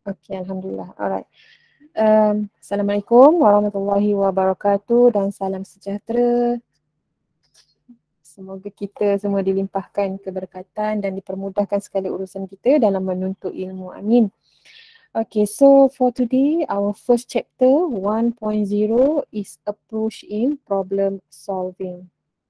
Okay, Alhamdulillah. Alright. Assalamualaikum warahmatullahi wabarakatuh dan salam sejahtera. Semoga kita semua dilimpahkan keberkatan dan dipermudahkan segala urusan kita dalam menuntut ilmu. Amin. Okay, so for today, our first chapter 1.0 is approach in problem solving.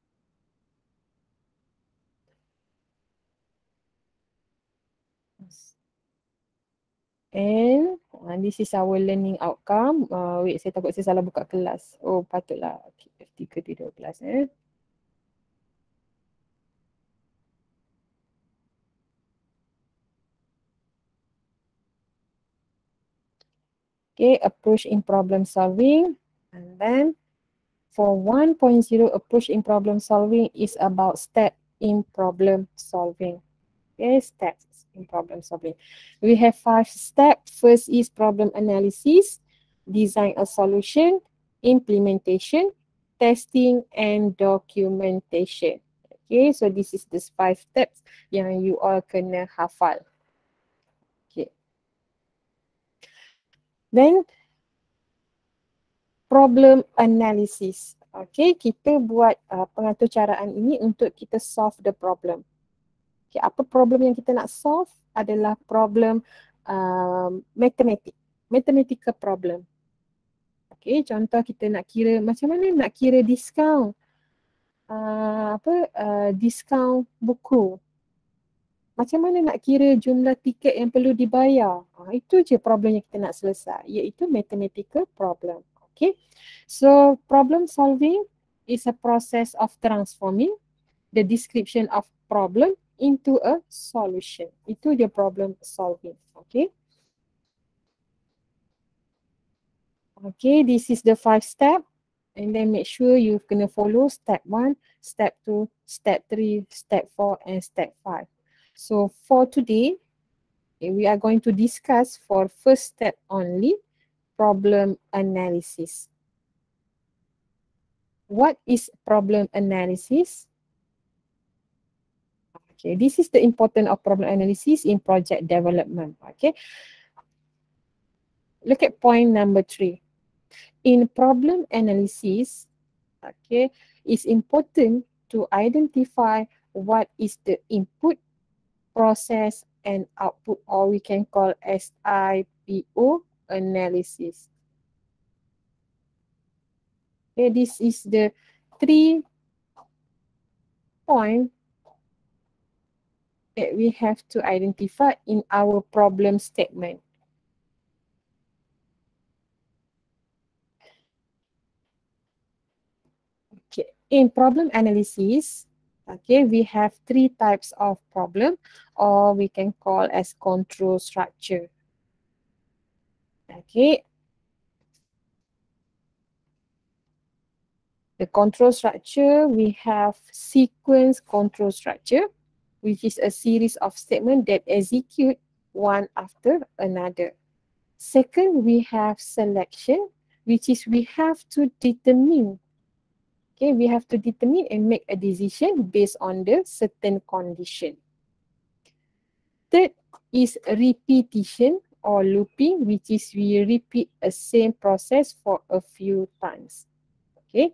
And this is our learning outcome. Wait, saya takut saya salah buka kelas. Oh, patutlah. Okay, F3 tidur kelas. Okay, approach in problem solving. And then for 1.0 approach in problem solving is about step in problem solving. Okay, steps in problem solving. We have 5 steps. First is problem analysis, design a solution, implementation, testing, and documentation. Okay, so this is the 5 steps yang you all kena hafal. Okay. Then problem analysis. Okay, kita buat pengaturcaraan ini untuk kita solve the problem. Okay, apa problem yang kita nak solve adalah problem mathematical problem. Okay, contoh kita nak kira macam mana nak kira diskaun, diskaun buku. Macam mana nak kira jumlah tiket yang perlu dibayar. Itu je problem yang kita nak selesai, iaitu mathematical problem. Okay, so problem solving is a process of transforming the description of problem into a solution. Itu dia problem solving. Okay. Okay, this is the 5 step. And then make sure you kena follow step 1, step 2, step 3, step 4 and step 5. So for today, we are going to discuss for first step only, problem analysis. What is problem analysis? Okay, this is the importance of problem analysis in project development. Okay, look at point number 3. In problem analysis, okay, it's important to identify what is the input, process and output, or we can call SIPO analysis. Okay, this is the 3 points that we have to identify in our problem statement. Okay, in problem analysis, okay, we have 3 types of problem, or we can call as control structure. Okay, the control structure, we have sequence control structure, which is a series of statements that execute one after another. Second, we have selection, which is we have to determine. Okay, we have to determine and make a decision based on the certain condition. Third is repetition or looping, which is we repeat a same process for a few times. Okay.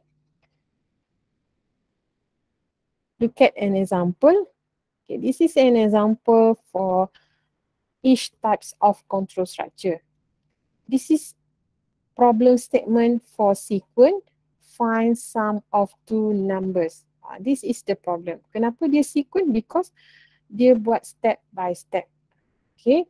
Look at an example. Okay, this is an example for each types of control structure. This is problem statement for sequence. Find sum of 2 numbers. This is the problem. Kenapa dia sequence? Because dia buat step by step. Okay.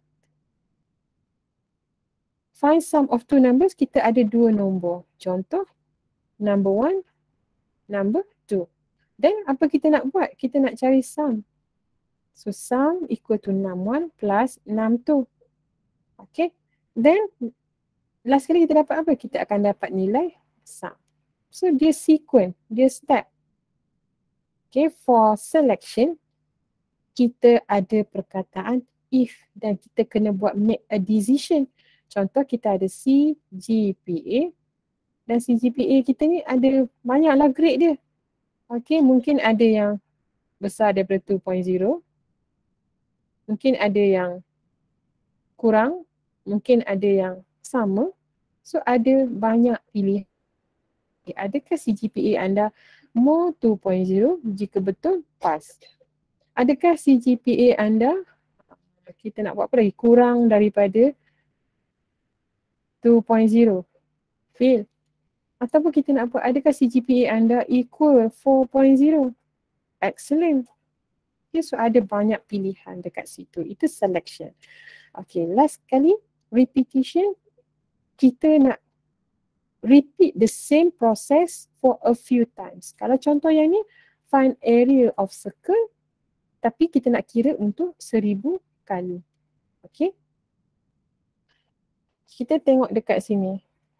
Find sum of 2 numbers, kita ada 2 nombor. Contoh, number 1, number 2. Then apa kita nak buat? Kita nak cari sum. So sum equal to 61 plus 62. Okay. Then last kali kita dapat apa? Kita akan dapat nilai sum. So dia sequence, dia step. Okay, for selection, kita ada perkataan if dan kita kena buat make a decision. Contoh kita ada CGPA dan CGPA kita ni ada banyaklah grade dia. Okay, mungkin ada yang besar daripada 2.0. Mungkin ada yang kurang mungkin ada yang sama. So ada banyak pilihan. Adakah CGPA anda more 2.0? Jika betul, pass. Adakah CGPA anda, kita nak buat apa lagi, kurang daripada 2.0? Fail. Ataupun kita nak buat, adakah CGPA anda equal 4.0? Excellent. Okay, so ada banyak pilihan dekat situ. Itu selection. Okay, last kali, repetition. Kita nak repeat the same process for a few times. Kalau contoh yang ni, find area of circle, tapi kita nak kira untuk 1000 kali. Okay. Kita tengok dekat sini.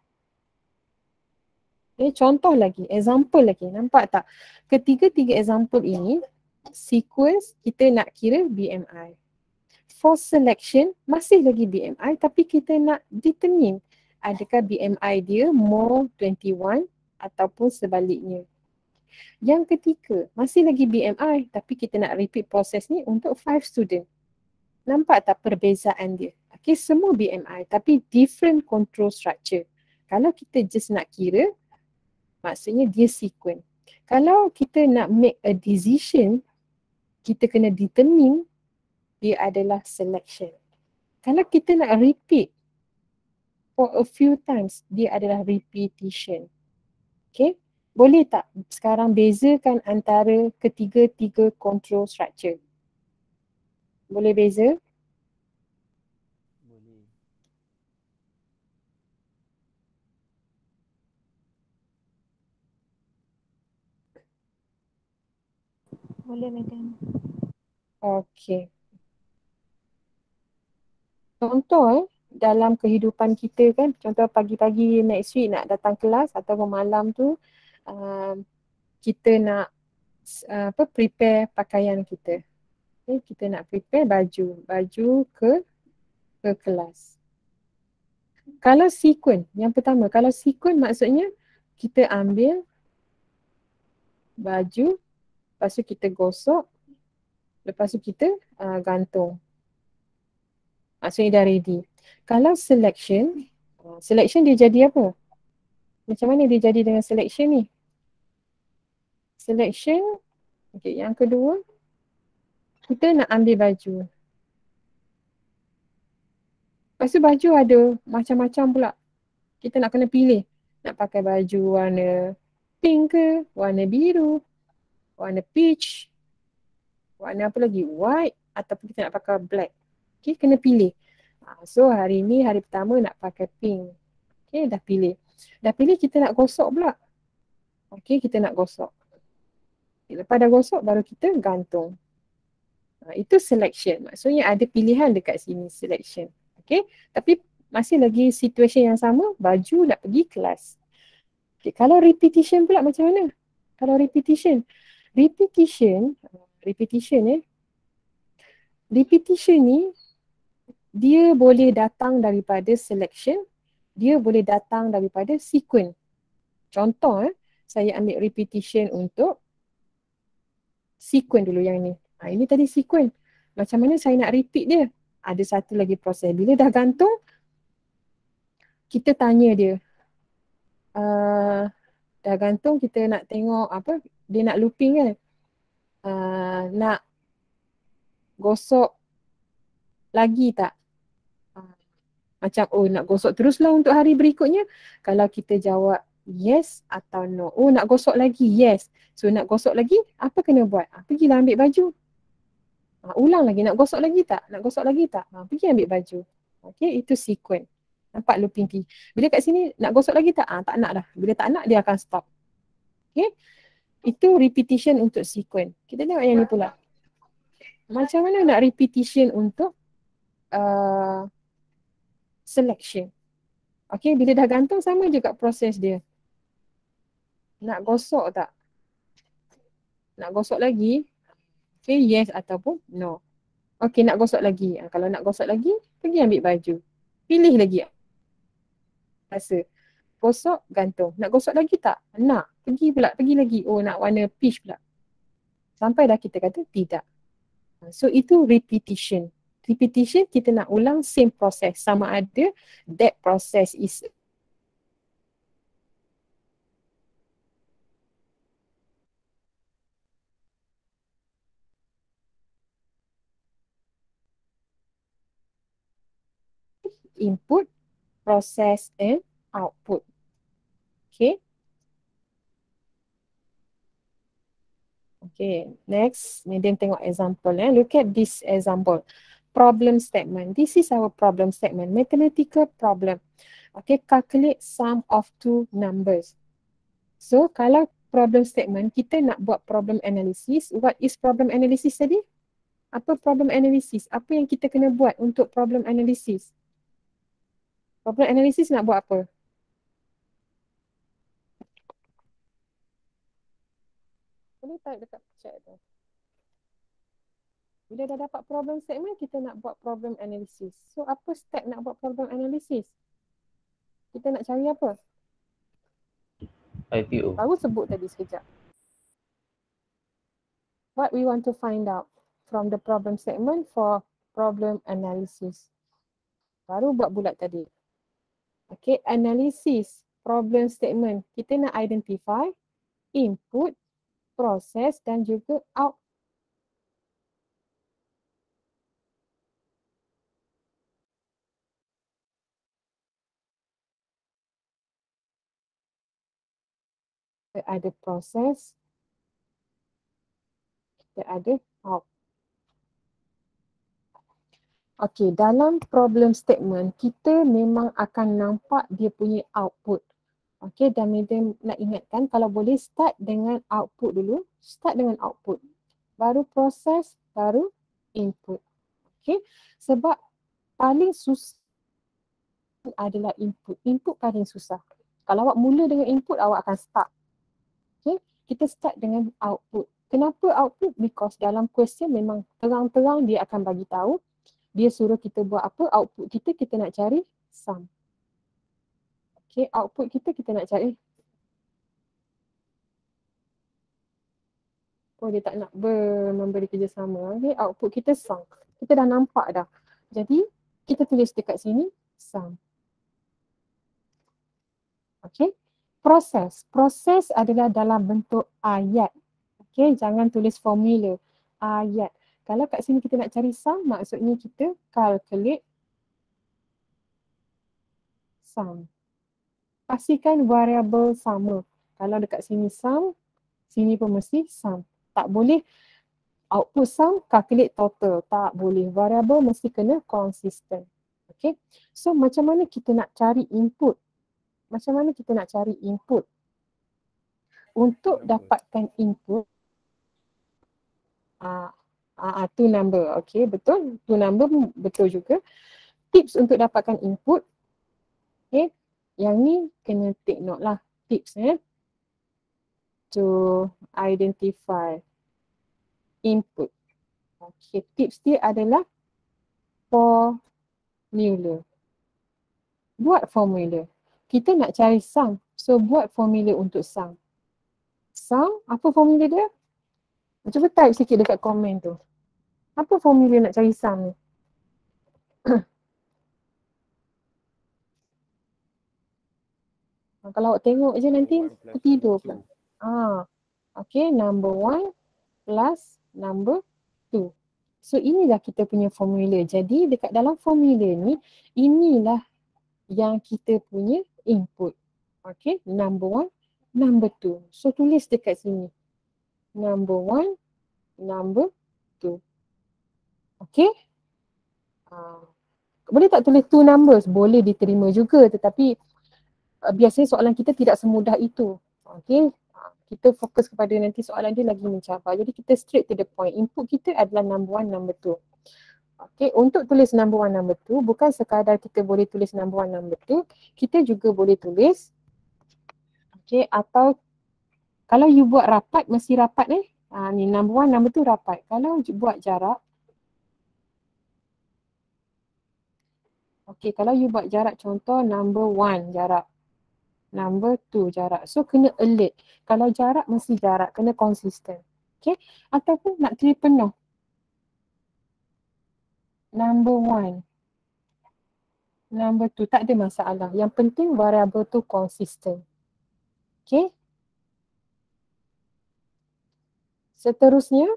Okay, contoh lagi, example lagi. Nampak tak? Ketiga-tiga example ini, sequence kita nak kira BMI. For selection, masih lagi BMI tapi kita nak determine adakah BMI dia more 21 ataupun sebaliknya. Yang ketiga, masih lagi BMI tapi kita nak repeat proses ni untuk 5 student. Nampak tak perbezaan dia? Okay, semua BMI tapi different control structure. Kalau kita just nak kira, maksudnya dia sequence. Kalau kita nak make a decision, kita kena determine, dia adalah selection. Kalau kita nak repeat for a few times, dia adalah repetition. Okay, boleh tak sekarang bezakan antara ketiga-tiga control structure? Boleh beza? Boleh. Boleh, Madam. Okay. Contoh dalam kehidupan kita kan, contoh pagi-pagi next week nak datang kelas atau malam tu kita nak prepare pakaian kita. Okay, kita nak prepare baju ke kelas. Kalau sequence, yang pertama, kalau sequence maksudnya kita ambil baju, lepas tu kita gosok, lepas tu kita gantung. Maksudnya dah ready. Kalau selection, selection dia jadi apa? Macam mana dia jadi dengan selection ni? Selection, okay, yang kedua, kita nak ambil baju. Lepas tu baju ada macam-macam pula. Kita nak kena pilih. Nak pakai baju warna pink ke, warna biru, warna peach, warna apa lagi, white, ataupun kita nak pakai black. Okay, kena pilih. So hari ni hari pertama nak pakai pink. Okay, dah pilih. Dah pilih kita nak gosok pula. Okay, kita nak gosok. Lepas dah gosok baru kita gantung. Itu selection. Maksudnya ada pilihan dekat sini, selection. Okay, tapi masih lagi situasi yang sama, baju nak pergi kelas. Okay, kalau repetition pula macam mana? Kalau repetition ni dia boleh datang daripada selection, dia boleh datang daripada sequence. Contoh, saya ambil repetition untuk sequence dulu yang ni. Ini tadi sequence. Macam mana saya nak repeat dia? Ada satu lagi proses. Bila dah gantung, kita tanya dia. Dah gantung, kita nak tengok apa, dia nak looping kan? Nak gosok lagi tak? Macam, nak gosok teruslah untuk hari berikutnya. Kalau kita jawab yes atau no. Nak gosok lagi, yes. So nak gosok lagi, apa kena buat? Pergilah ambil baju. Ulang lagi, nak gosok lagi tak? Nak gosok lagi tak? Pergi ambil baju. Okay, itu sequence. Nampak looping P. Bila kat sini, nak gosok lagi tak? Tak nak dah. Bila tak nak, dia akan stop. Okay, itu repetition untuk sequence. Kita tengok yang ni pula. Macam mana nak repetition untuk selection? Okay, bila dah gantung sama juga proses dia. Nak gosok tak? Nak gosok lagi? Okay, yes ataupun no. Okay, nak gosok lagi. Kalau nak gosok lagi, pergi ambil baju. Pilih lagi. Rasa. Gosok, gantung. Nak gosok lagi tak? Nak. Pergi pula, pergi lagi. Nak warna peach pula. Sampai dah kita kata tidak. So, itu repetition. repetition kita nak ulang same process. Sama ada that process is input, process and output. Okay. Okay, next, Medium tengok example. Look at this example. Problem statement. This is our problem statement. Mathematical problem. Okay, calculate sum of two numbers. So, kalau problem statement, kita nak buat problem analysis. What is problem analysis tadi? Apa problem analysis? Apa yang kita kena buat untuk problem analysis? Problem analysis nak buat apa? Boleh type dekat chat tu. Bila dah dapat problem statement, kita nak buat problem analysis. So, apa step nak buat problem analysis? Kita nak cari apa? IPO. Baru sebut tadi sekejap. What we want to find out from the problem statement for problem analysis. Baru buat bulat tadi. Okay, analysis problem statement. Kita nak identify input, proses dan juga output. Kita ada proses, kita ada output. Okey, dalam problem statement, kita memang akan nampak dia punya output. Okey, dan Medium nak ingatkan kalau boleh start dengan output dulu. Start dengan output. Baru proses, baru input. Okey, sebab paling susah adalah input. Input paling susah. Kalau awak mula dengan input, awak akan stuck. Okey, kita start dengan output. Kenapa output? Because dalam question memang terang-terang dia akan bagi tahu. Dia suruh kita buat apa? Output kita nak cari sum. Okay, output kita nak cari. Oh, dia tak nak memberi kerjasama. Okay, output kita sum. Kita dah nampak dah. Jadi, kita tulis dekat sini sum. Okay, proses. Proses adalah dalam bentuk ayat. Okay, jangan tulis formula. Ayat. Kalau kat sini kita nak cari sum, maksudnya kita calculate sum. Pastikan variabel sama. Kalau dekat sini sum, sini pun mesti sum. Tak boleh output sum, calculate total. Tak boleh. Variabel mesti kena konsisten. Okay. So macam mana kita nak cari input? Macam mana kita nak cari input? Untuk dapatkan input, two number. Okay, betul. Two number betul juga. Tips untuk dapatkan input. Okay. Yang ni kena take note lah. Tips to identify input. Okay, tips dia adalah formula. Buat formula. Kita nak cari sum. So, buat formula untuk sum. Sum, apa formula dia? Cuba type sikit dekat komen tu. Apa formula nak cari sum ni? Kalau awak tengok je nanti tertidur pula. Okay, number 1 plus number 2. So inilah kita punya formula. Jadi dekat dalam formula ni, inilah yang kita punya input. Okay, number 1, number 2. So tulis dekat sini. Number 1, number 2. Okay. Boleh tak tulis two numbers? Boleh diterima juga, tetapi biasanya soalan kita tidak semudah itu. Okay. Kita fokus kepada nanti soalan dia lagi mencabar. Jadi kita straight to the point. Input kita adalah number 1, number 2. Okay, untuk tulis number 1, number 2, bukan sekadar kita boleh tulis number 1, number 2, kita juga boleh tulis, okay, atau kalau you buat rapat, mesti rapat ni number 1, number 2 rapat. Kalau buat jarak, okay, kalau you buat jarak contoh number 1 jarak, number 2 jarak. So kena alert. Kalau jarak mesti jarak, kena konsisten. Okay, ataupun nak tulis penuh. number 1, number 2, tak ada masalah. Yang penting variable tu konsisten. Okay. Seterusnya,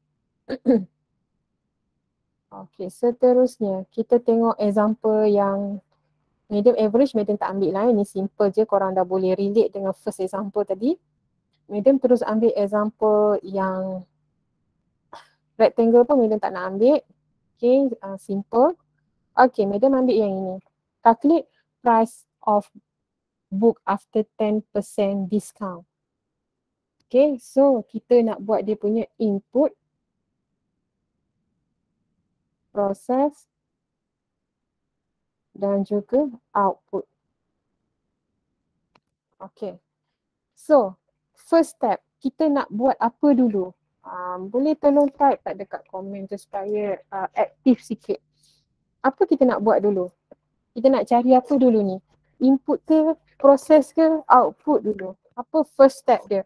okay, seterusnya kita tengok example yang medium average. Medium tak ambil lah, ni simple je, korang dah boleh relate dengan first example tadi. Medium terus ambil example yang rectangle pun medium tak nak ambil. Okay, simple. Okay, medium ambil yang ini. Calculate price of book after 10% discount. Okay, so kita nak buat dia punya input, proses dan juga output. Okay, so first step, kita nak buat apa dulu? Boleh tolong type tak dekat komen tu supaya aktif sikit. Apa kita nak buat dulu? Kita nak cari apa dulu ni? Input ke, proses ke, output dulu? Apa first step dia?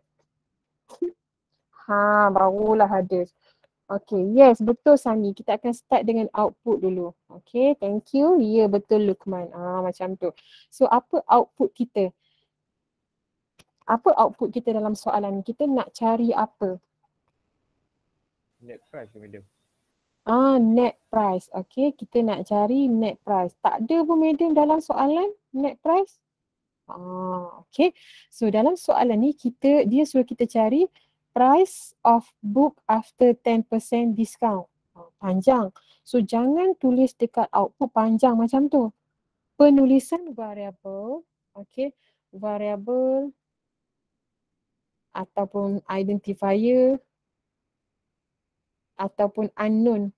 Barulah ada. Okay, yes, betul Sami. Kita akan start dengan output dulu. Okay, thank you. Ya, betul Lukman. Macam tu. So, apa output kita? Apa output kita dalam soalan ni? Kita nak cari apa? Net price ke medium? Net price. Okay, kita nak cari net price. Tak ada pun medium dalam soalan net price. Okay. So, dalam soalan ni dia suruh kita cari price of book after 10% discount. Panjang. So, jangan tulis dekat output panjang macam tu. Penulisan variable, okay, variable ataupun identifier ataupun unknown.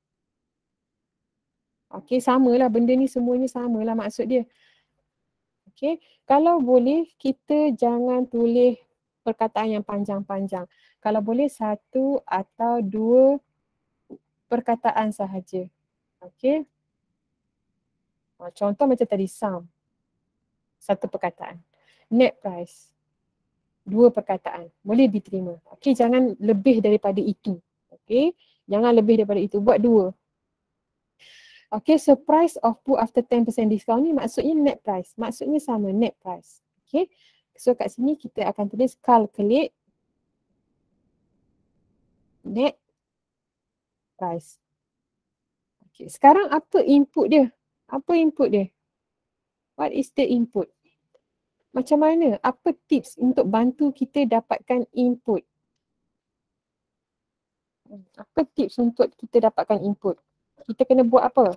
Okay, samalah benda ni, semuanya samalah maksud dia. Okay, kalau boleh kita jangan tulis perkataan yang panjang-panjang. Kalau boleh 1 atau 2 perkataan sahaja. Okay. Contoh macam tadi, sum. 1 perkataan. Net price. 2 perkataan. Boleh diterima. Okay, jangan lebih daripada itu. Okay, jangan lebih daripada itu. Buat 2. Okay, so price of book after 10% discount ni maksudnya net price. Maksudnya sama, net price. Okay, so kat sini kita akan tulis calculate net price. Okay, sekarang apa input dia? Apa input dia? What is the input? Macam mana? Apa tips untuk bantu kita dapatkan input? Apa tips untuk kita dapatkan input? Kita kena buat apa?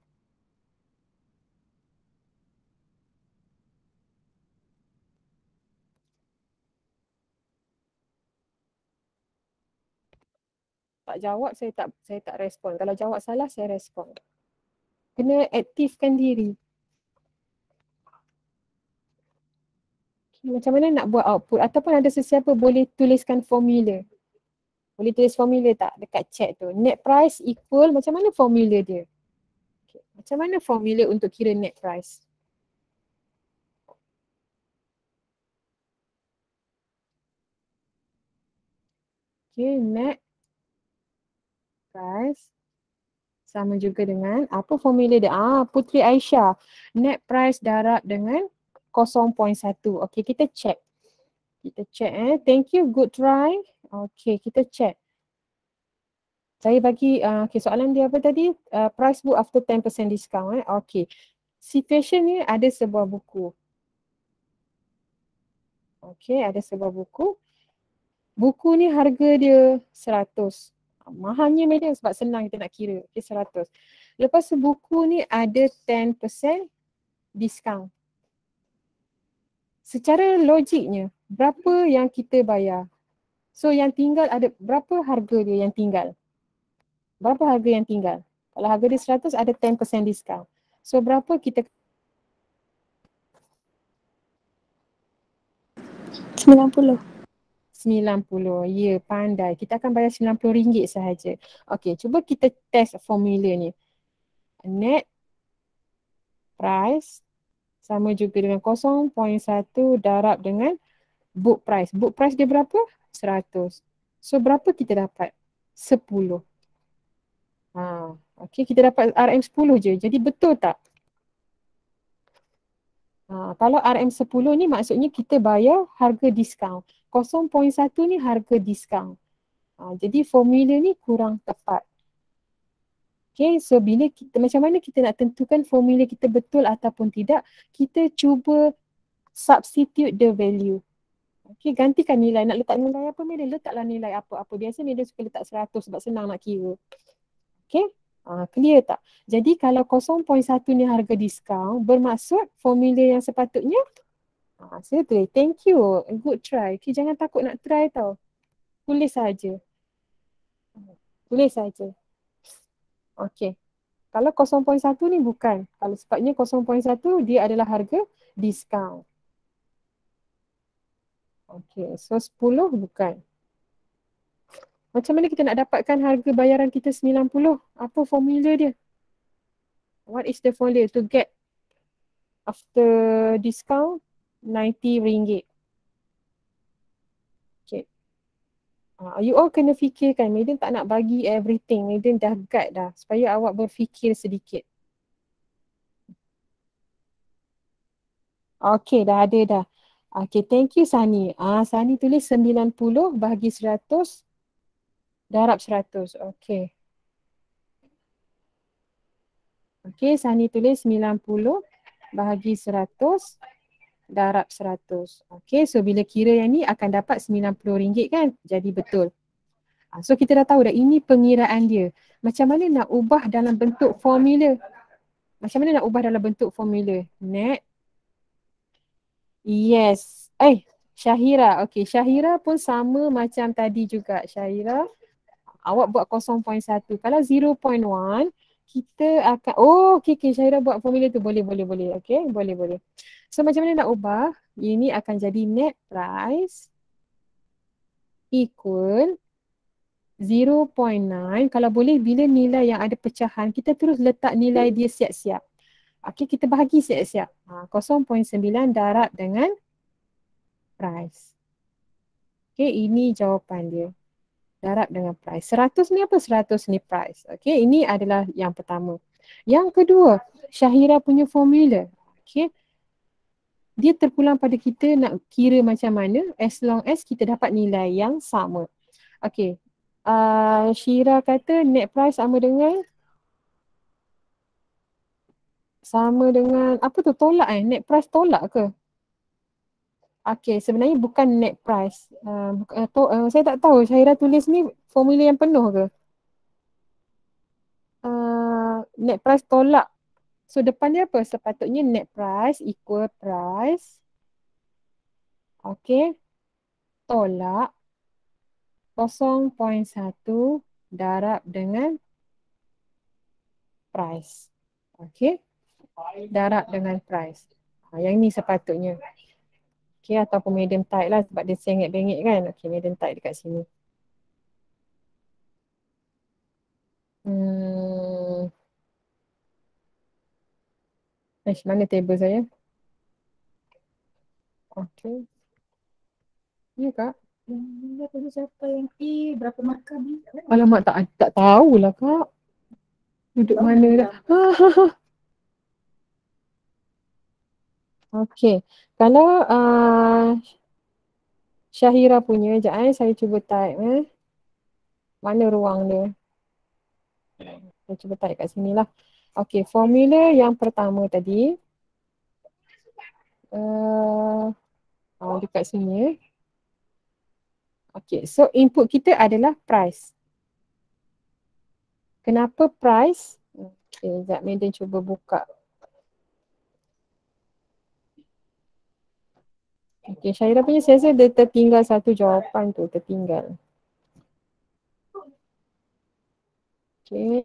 Tak jawab, saya tak respon. Kalau jawab salah, saya respon. Kena aktifkan diri. Macam mana nak buat output? Ataupun ada sesiapa boleh tuliskan formula. Boleh tulis formula tak dekat chat tu? Net price equal, macam mana formula dia? Okay. Macam mana formula untuk kira net price? Okay, net price sama juga dengan apa formula dia? Putri Aisyah. Net price darab dengan 0.1. Okay, kita check. Kita check. Thank you, good try. Okay, kita check. Saya bagi, okay, soalan dia apa tadi? Price book after 10% discount. Okay. Situation ni ada sebuah buku. Okay, ada sebuah buku. Buku ni harga dia 100. Mahalnya medium sebab senang kita nak kira. Okay, 100. Lepas tu buku ni ada 10% discount. Secara logiknya, berapa yang kita bayar? So yang tinggal ada, berapa harga dia yang tinggal? Berapa harga yang tinggal? Kalau harga dia 100 ada 10% discount. So berapa kita? 90. 90. Ya, pandai. Kita akan bayar RM90 sahaja. Okey, cuba kita test formula ni. Net price sama juga dengan 0.1 darab dengan book price. Book price dia berapa? 100. So berapa kita dapat? 10. Okey, kita dapat RM10 je. Jadi betul tak? Kalau RM10 ni maksudnya kita bayar harga diskaun. 0.1 ni harga diskaun. Jadi formula ni kurang tepat. Okay, so bila kita, macam mana kita nak tentukan formula kita betul ataupun tidak, kita cuba substitute the value. Okay, gantikan nilai. Nak letak nilai apa, Medan? Letaklah nilai apa-apa. Biasa Medan suka letak 100 sebab senang nak kira. Okay, clear tak? Jadi kalau 0.1 ni harga diskaun, bermaksud formula yang sepatutnya, saya tulis, thank you, good try. Okay, jangan takut nak try tau. Tulis saja. Tulis saja. Okay. Kalau 0.1 ni bukan. Kalau sepatutnya 0.1 dia adalah harga diskaun. Okay, so 10 bukan. Macam mana kita nak dapatkan harga bayaran kita 90? Apa formula dia? What is the formula to get after discount RM90? Okay. You all kena fikirkan. Medan tak nak bagi everything. Medan dah guide dah. Supaya awak berfikir sedikit. Okay, dah ada dah. Okay, thank you Sani. Sani tulis 90 bahagi 100 darab 100. Okay. Okay, Sani tulis 90 bahagi 100 darab 100. Okay, so bila kira yang ni akan dapat RM90 kan? Jadi betul. So kita dah tahu dah ini pengiraan dia. Macam mana nak ubah dalam bentuk formula? Macam mana nak ubah dalam bentuk formula? Net. Yes. Syahira. Okay, Syahira pun sama macam tadi juga. Syahira, awak buat 0.1. Kalau 0.1, kita akan, okay, Syahira buat formula tu. Boleh. Okay, boleh. So macam mana nak ubah? Ini akan jadi net price equal 0.9. Kalau boleh, bila nilai yang ada pecahan, kita terus letak nilai dia siap-siap. Okay, kita bahagi siap-siap. 0.9 darab dengan price. Okay, ini jawapan dia. Darab dengan price. 100 ni apa? 100 ni price. Okay, ini adalah yang pertama. Yang kedua, Syahira punya formula. Okay, dia terpulang pada kita nak kira macam mana as long as kita dapat nilai yang sama. Okay, Syira kata net price sama dengan apa tu, tolak net price tolak ke? Okay, sebenarnya bukan net price. Saya tak tahu Syahira tulis ni formula yang penuh ke? Net price tolak. So depan dia apa? Sepatutnya net price equal price. Okay. Tolak 0.1 darab dengan price. Okay. Darab dengan price. Yang ni sepatutnya. Okay, ataupun medium tight lah sebab dia sengit-bengit kan. Okay, medium tight dekat sini. Mana table saya? Okay. Ya kak? Tadi siapa yang berapa markah ni? Alamak, tak tahulah kak. Duduk mana dah. Okay. Kalau Syahira punya, sekejap saya cuba type. Mana ruang dia? Saya cuba type kat sini lah. Okay, formula yang pertama tadi. Dekat sini. Okay, so input kita adalah price. Kenapa price? Okay, sekejap Medan cuba buka. Okay, Syahira punya saya rasa dia tertinggal satu jawapan tu, tertinggal. Okay.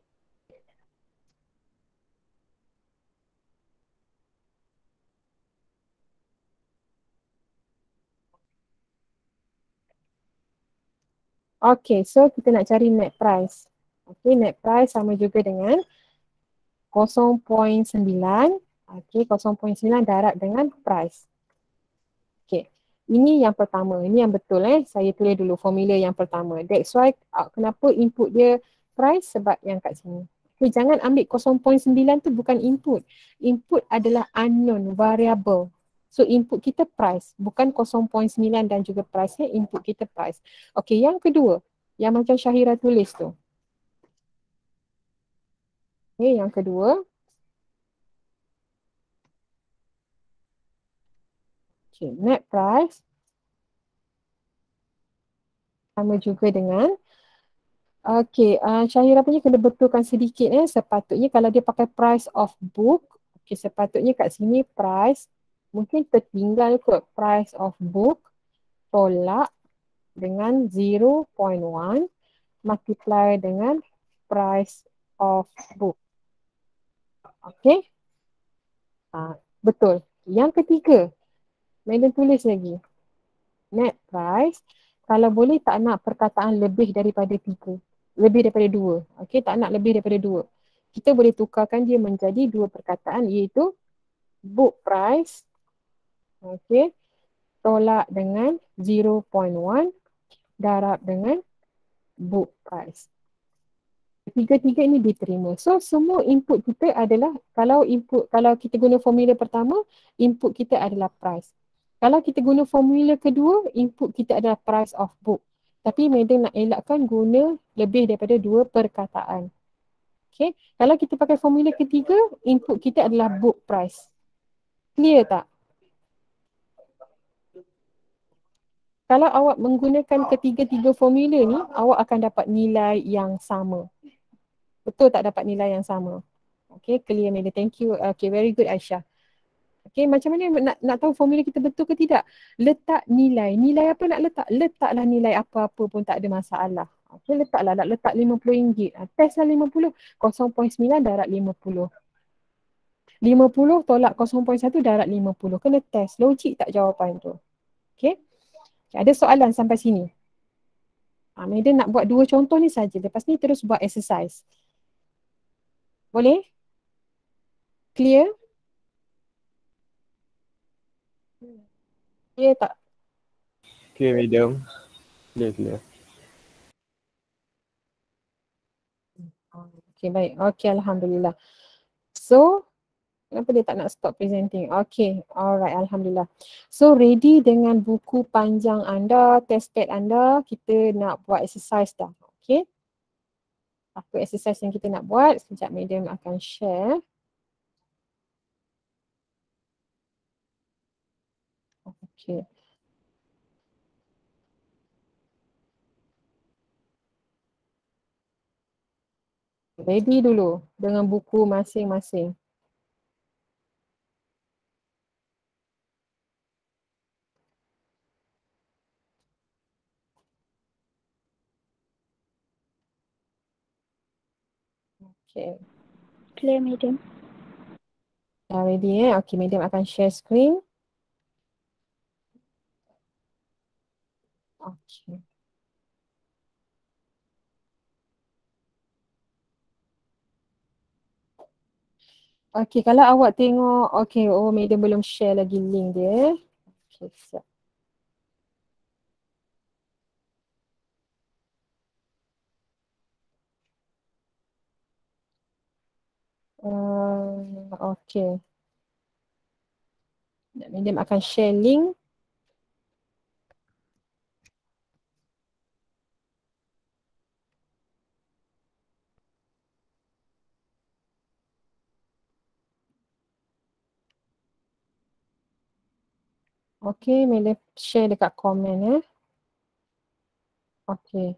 Okay, so kita nak cari net price. Okay, net price sama juga dengan 0.9. Okay, 0.9 darab dengan price. Okay, ini yang pertama. Ini yang betul Saya tulis dulu formula yang pertama. That's why kenapa input dia price sebab yang kat sini. Okay, jangan ambil 0.9 tu bukan input. Input adalah unknown, variable. So input kita price, bukan 0.9 dan juga price. Input kita price. Okay, yang kedua, yang macam Syahira tulis tu. Okay, yang kedua. Okay, net price. Sama juga dengan okay, Syahira punya kena betulkan sedikit sepatutnya kalau dia pakai price of book, okay, sepatutnya kat sini price, mungkin tertinggal kot price of book, tolak dengan 0.1 multiply dengan price of book. Okay, betul. Yang ketiga, Madam tulis lagi. Net price, kalau boleh tak nak perkataan lebih daripada 3. Lebih daripada 2. Okey, tak nak lebih daripada 2. Kita boleh tukarkan dia menjadi 2 perkataan iaitu book price, okey, tolak dengan 0.1 darab dengan book price. Tiga-tiga ini diterima. So semua input kita adalah, kalau kita guna formula pertama, input kita adalah price. Kalau kita guna formula kedua, input kita adalah price of book. Tapi Madam nak elakkan guna lebih daripada 2 perkataan. Okay. Kalau kita pakai formula ketiga, input kita adalah book price. Clear tak? Kalau awak menggunakan ketiga-tiga formula ni, awak akan dapat nilai yang sama. Betul tak dapat nilai yang sama? Okay, clear Madam. Thank you. Okay, very good Aisyah. Okay, macam mana nak tahu formula kita betul ke tidak? Letak nilai. Nilai apa nak letak? Letaklah nilai apa-apa pun tak ada masalah. Okay, letaklah. Nak letak RM50. Test lah 50. 0.9 darab 50. 50 tolak 0.1 darab 50. Kena test. Logik tak jawapan tu? Okay. Ada soalan sampai sini? Madam nak buat 2 contoh ni saja. Lepas ni terus buat exercise. Boleh? Clear? Clear tak? Clear, Madam. Clear. Okay, baik. Okay, Alhamdulillah. So, kenapa dia tak nak stop presenting? Okay, alright, Alhamdulillah. So, ready dengan buku panjang anda, test pad anda, kita nak buat exercise dah. Okay. Apa exercise yang kita nak buat? Sekejap Madam akan share. Okay. Ready dulu dengan buku masing-masing. Okay. Clear, Madam. Dah ready Okay, Madam akan share screen. Okay. Okay, kalau awak tengok, okay, Madam belum share lagi link dia. Okay, siap. Okay. Madam akan share link. Okay, Madam share dekat komen Okay.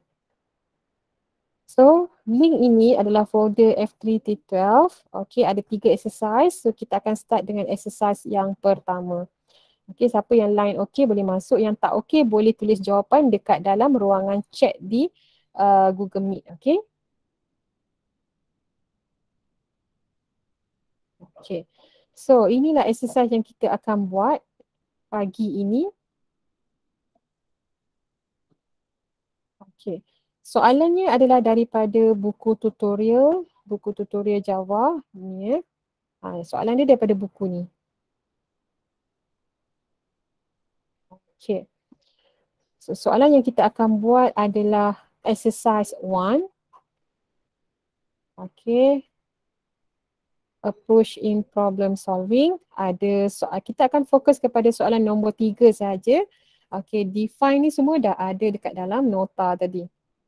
So, link ini adalah folder F3-12. Okay, ada 3 exercise. So, kita akan start dengan exercise yang pertama. Okay, siapa yang line okay boleh masuk. Yang tak okay boleh tulis jawapan dekat dalam ruangan chat di Google Meet. Okay. Okay. So, inilah exercise yang kita akan buat pagi ini. Okay. Soalannya adalah daripada buku tutorial Java. Ni, soalan dia daripada buku ni. Okay. So, soalan yang kita akan buat adalah exercise 1. Okay. approach in problem solving. Ada soal, kita akan fokus kepada soalan nombor 3 saja. Okay, define ni semua dah ada dekat dalam nota tadi.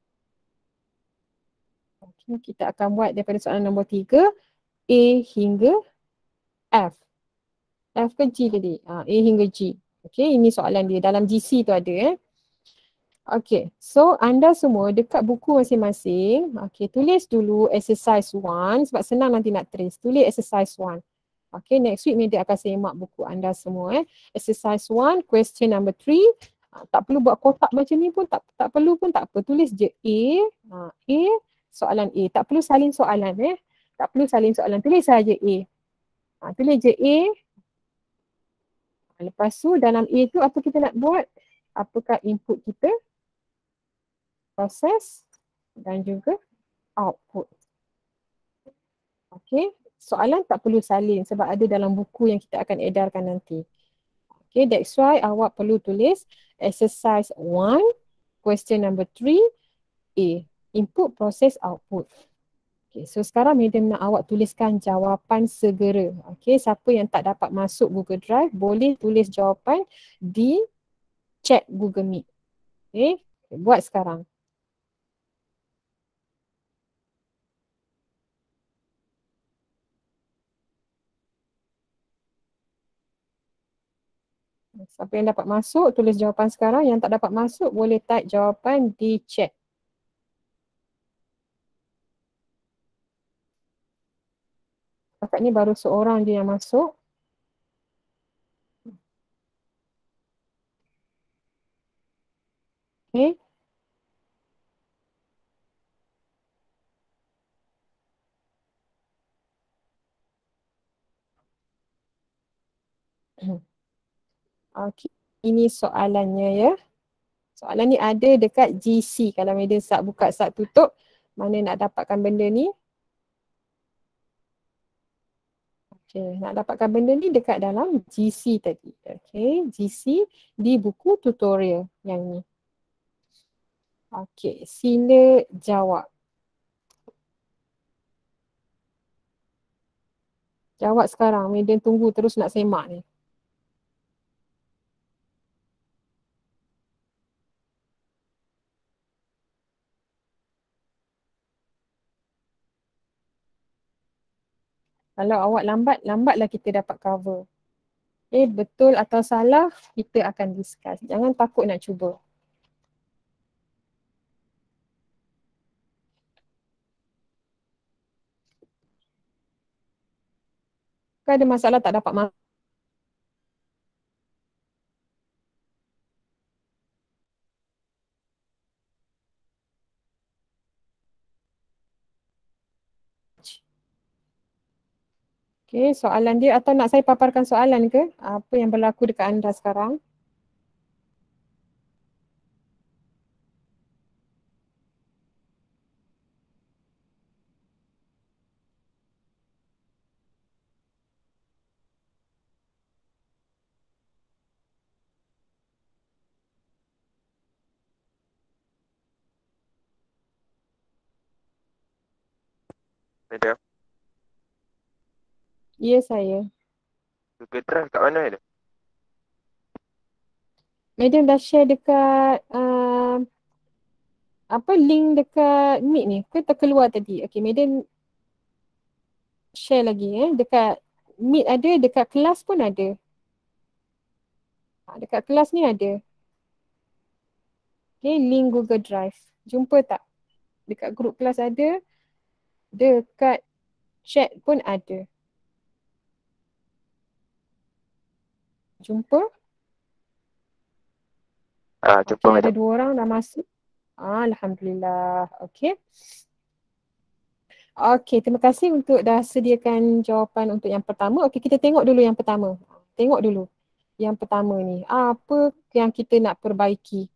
Okay, kita akan buat daripada soalan nombor 3, A hingga F. F ke G tadi? A hingga G. Okay, ini soalan dia. Dalam GC tu ada. Okay, so anda semua dekat buku masing-masing, okay, tulis dulu exercise 1 sebab senang nanti nak trace. Tulis exercise 1. Okay, next week Media akan semak buku anda semua. Exercise 1, question number 3. Tak perlu buat kotak macam ni pun, tak perlu pun tak apa. Tulis je A, soalan A. Tak perlu salin soalan Tak perlu salin soalan, tulis saja A. Tulis je A. Lepas tu dalam A tu apa kita nak buat? Apakah input kita? Proses dan juga output. Okay, soalan tak perlu salin sebab ada dalam buku yang kita akan edarkan nanti. Okay, that's why awak perlu tulis exercise 1, question number 3, A, input, proses, output. Okay, so sekarang Madam nak awak tuliskan jawapan segera. Okay, siapa yang tak dapat masuk Google Drive boleh tulis jawapan di chat Google Meet. Okay, buat sekarang. Siapa yang dapat masuk, tulis jawapan sekarang. Yang tak dapat masuk, boleh type jawapan di chat. Kakak ni baru seorang je yang masuk. Okay. Okay. Ini soalannya ya. Soalan ni ada dekat GC. Kalau media start buka, start tutup, mana nak dapatkan benda ni? Okay, nak dapatkan benda ni dekat dalam GC tadi. Okay, GC di buku tutorial yang ni. Okay, sila jawab. Jawab sekarang. Media tunggu terus nak semak ni. Kalau awak lambat, lambatlah kita dapat cover. Okay, betul atau salah, kita akan discuss. Jangan takut nak cuba. Kalau ada masalah tak dapat masuk. Okay, soalan dia atau nak saya paparkan soalan ke? Apa yang berlaku dekat anda sekarang? Madam, Ya, saya. Google Drive kat mana ada? Madam dah share dekat apa link dekat Meet ni? Ke terkeluar tadi? Okay, Madam share lagi dekat Meet ada, dekat kelas pun ada. Dekat kelas ni ada. Okay, link Google Drive. Jumpa tak? Dekat grup kelas ada. Dekat chat pun ada. Jumpa? Jumpa Okay, ada madam. 2 orang dah masuk. Alhamdulillah. Okay. Okay, terima kasih untuk dah sediakan jawapan untuk yang pertama. Okay, kita tengok dulu yang pertama. Tengok dulu yang pertama ni. Apa yang kita nak perbaiki?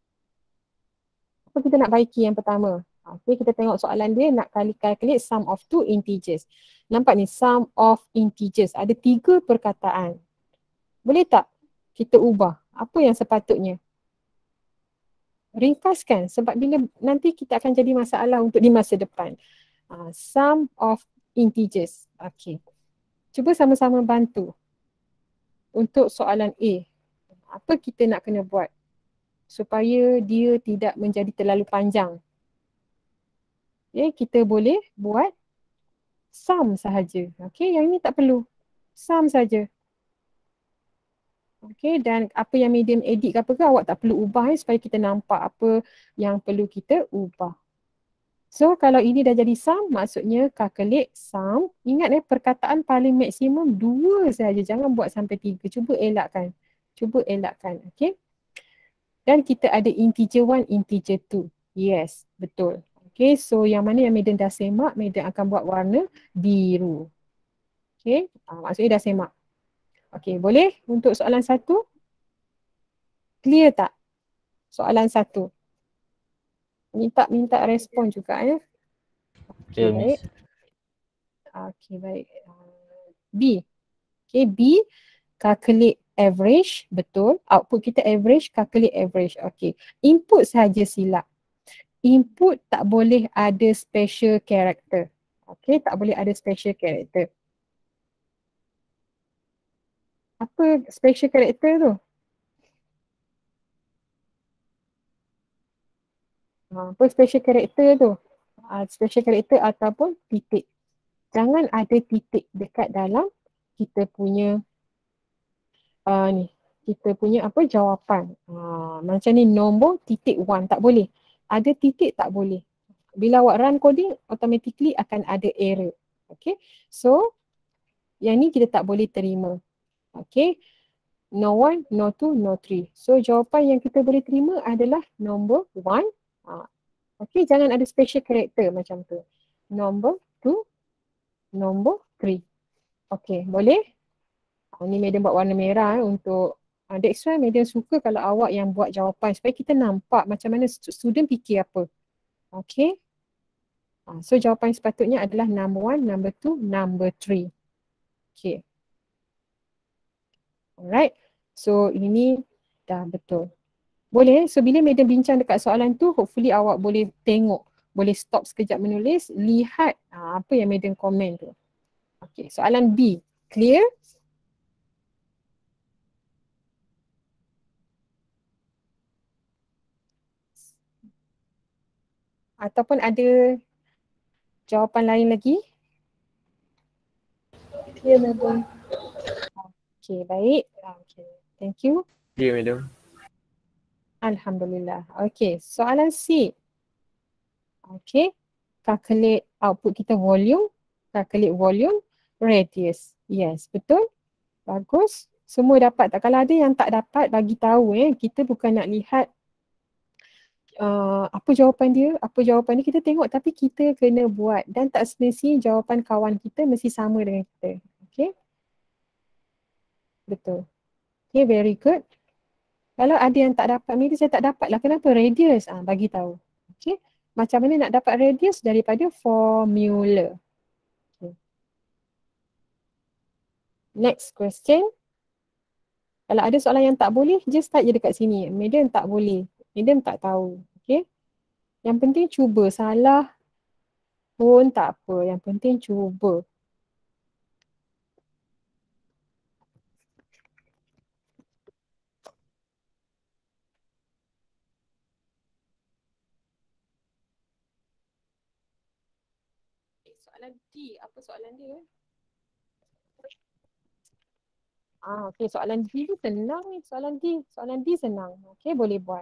Apa kita nak baiki yang pertama? Okay, kita tengok soalan dia nak calculate sum of two integers. Nampak ni, sum of integers. Ada 3 perkataan. Boleh tak kita ubah? Apa yang sepatutnya? Ringkaskan sebab bila nanti kita akan jadi masalah untuk di masa depan. Sum of integers. Okey. Cuba sama-sama bantu. Untuk soalan A, apa kita nak kena buat supaya dia tidak menjadi terlalu panjang? Okay, kita boleh buat sum sahaja. Okay, yang ini tak perlu. Sum saja. Okay, dan apa yang medium edit ke apa ke awak tak perlu ubah supaya kita nampak apa yang perlu kita ubah. So kalau ini dah jadi sum, maksudnya calculate sum. Ingat perkataan paling maksimum 2 saja. Jangan buat sampai 3. Cuba elakkan. Cuba elakkan. Okay. Dan kita ada integer 1, integer 2. Yes, betul. Okay, so yang mana yang Maiden dah semak, Maiden akan buat warna biru. Okay, maksudnya dah semak. Okay, boleh untuk soalan 1? Clear tak? Soalan 1. Minta respon juga ya. Okay, baik. Okay, baik. B. Okay, B. Calculate average. Betul. Output kita average, calculate average. Okay. Input saja silap. Input tak boleh ada special character. Okay, tak boleh ada special character. Apa special character tu? Apa special character tu? Special character ataupun titik. Jangan ada titik dekat dalam kita punya ni. Kita punya apa jawapan. Macam ni nombor titik 1 tak boleh. Ada titik tak boleh. Bila awak run coding, automatically akan ada error. Okay. So, yang ni kita tak boleh terima. Okay. No 1, no 2, no 3. So, jawapan yang kita boleh terima adalah nombor 1. Okay, jangan ada special character macam tu. Nombor 2, nombor 3. Okay, boleh? Ni Madam buat warna merah untuk that's why Madam suka kalau awak yang buat jawapan supaya kita nampak macam mana student fikir apa. Okay. So jawapan sepatutnya adalah number 1, number 2, number 3. Okay. Alright. So ini dah betul. Boleh. So bila Madam bincang dekat soalan tu, hopefully awak boleh tengok. Boleh stop sekejap menulis. Lihat apa yang Madam komen tu. Okay. Soalan B. Clear? Ataupun ada jawapan lain lagi? Ya, Madam. Okay, baik. Okay. Thank you. Ya, madam. Alhamdulillah. Okay, soalan C. Okay, calculate output kita volume. Calculate volume, radius. Yes, betul. Bagus. Semua dapat tak? Kalau ada yang tak dapat, bagi tahu. Kita bukan nak lihat apa jawapan dia, kita tengok tapi kita kena buat dan tak semestinya jawapan kawan kita mesti sama dengan kita. Okay, betul. Okay, very good. Kalau ada yang tak dapat, maybe saya tak dapat lah. Kenapa? Radius. Bagi tahu. Okay. Macam mana nak dapat radius? Daripada formula. Okay. Next question. Kalau ada soalan yang tak boleh, just type je dekat sini. Medium tak boleh. Medium tak tahu. Okay. Yang penting cuba. Salah pun tak apa. Yang penting cuba. Soalan D. Apa soalan dia? Okay, soalan D tu senang ni. Soalan D senang. Okay, boleh buat.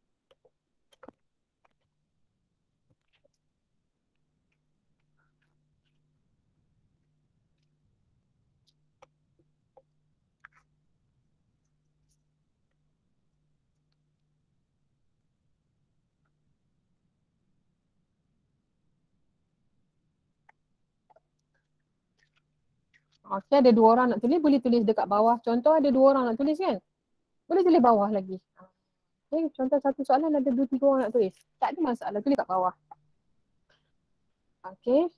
Okay, ada 2 orang nak tulis, boleh tulis dekat bawah. Contoh ada 2 orang nak tulis kan? Boleh tulis bawah lagi. Okay, contoh satu soalan ada 2-3 orang nak tulis. Tak ada masalah, tulis kat bawah. Okay.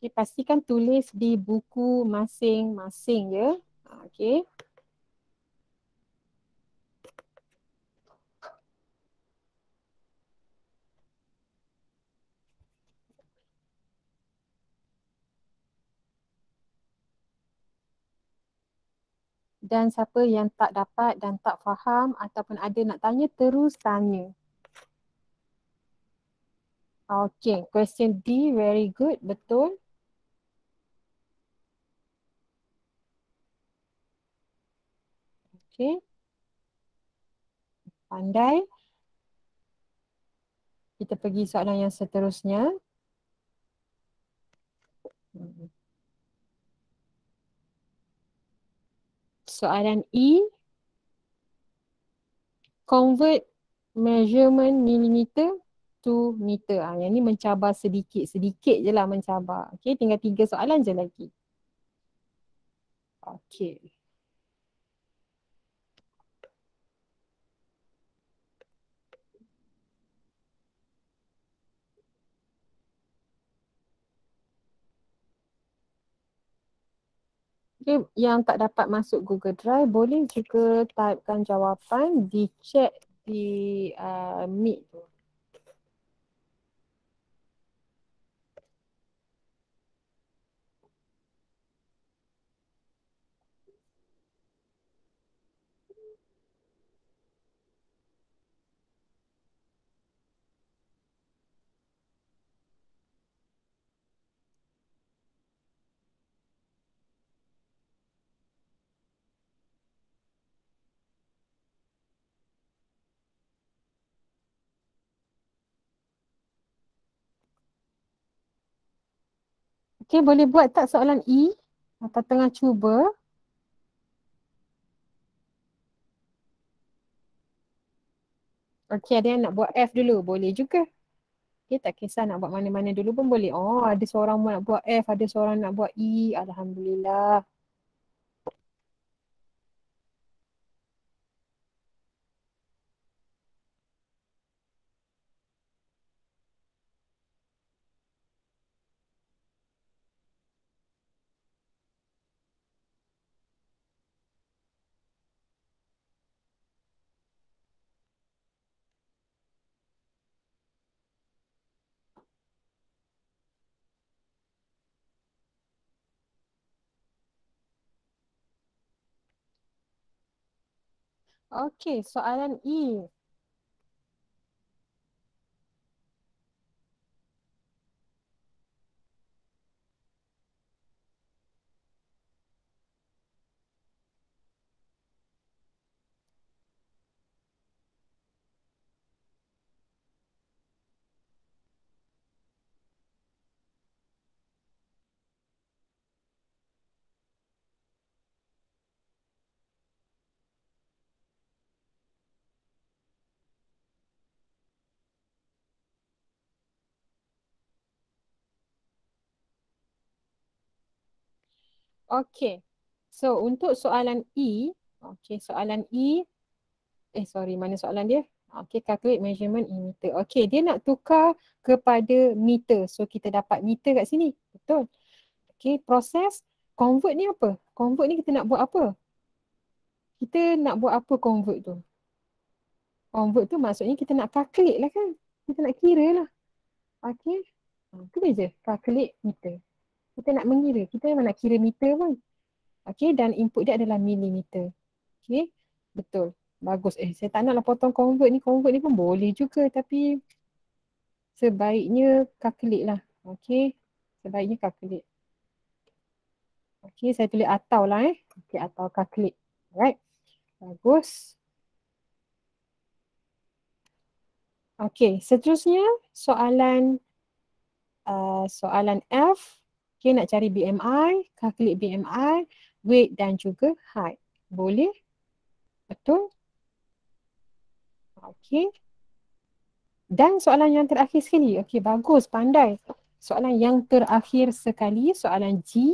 Okay, pastikan tulis di buku masing-masing ya. Okay. Dan siapa yang tak dapat dan tak faham ataupun ada nak tanya, terus tanya. Okay, question D, very good, betul. Okay, pandai. Kita pergi soalan yang seterusnya. Soalan E, convert measurement millimeter to meter. Yang ni mencabar sedikit. Sedikit je lah mencabar. Okay, tinggal 3 soalan je lagi. Okay. Okay, yang tak dapat masuk Google Drive, boleh juga typekan jawapan di chat di Meet tu. Okay, boleh buat tak soalan E? Atau tengah cuba? Okay, ada yang nak buat F dulu? Boleh juga. Okay, tak kisah nak buat mana-mana dulu pun boleh. Oh, ada seorang nak buat F, ada seorang nak buat E. Alhamdulillah. Okay, soalan E. Okay. So, untuk soalan E, okay, soalan E, sorry, mana soalan dia? Okay, calculate measurement in meter. Okay, dia nak tukar kepada meter. So, kita dapat meter kat sini. Betul. Okay, proses convert ni apa? Convert ni kita nak buat apa? Kita nak buat apa convert tu? Convert tu maksudnya kita nak calculate lah kan? Kita nak kira lah. Okay. Itu je, calculate meter. Kita nak mengira. Kita memang nak kira meter pun. Okay, dan input dia adalah milimeter. Okay, betul. Bagus. Saya tak naklah potong convert ni. Convert ni pun boleh juga tapi sebaiknya calculate lah. Okay, sebaiknya calculate. Okay, saya tulis atau lah Okay, atau calculate. Alright. Bagus. Okay, seterusnya soalan soalan F. Okay, nak cari BMI, calculate BMI, weight dan juga height. Boleh? Betul? Okay. Dan soalan yang terakhir sekali. Okay, bagus, pandai. Soalan yang terakhir sekali, soalan G.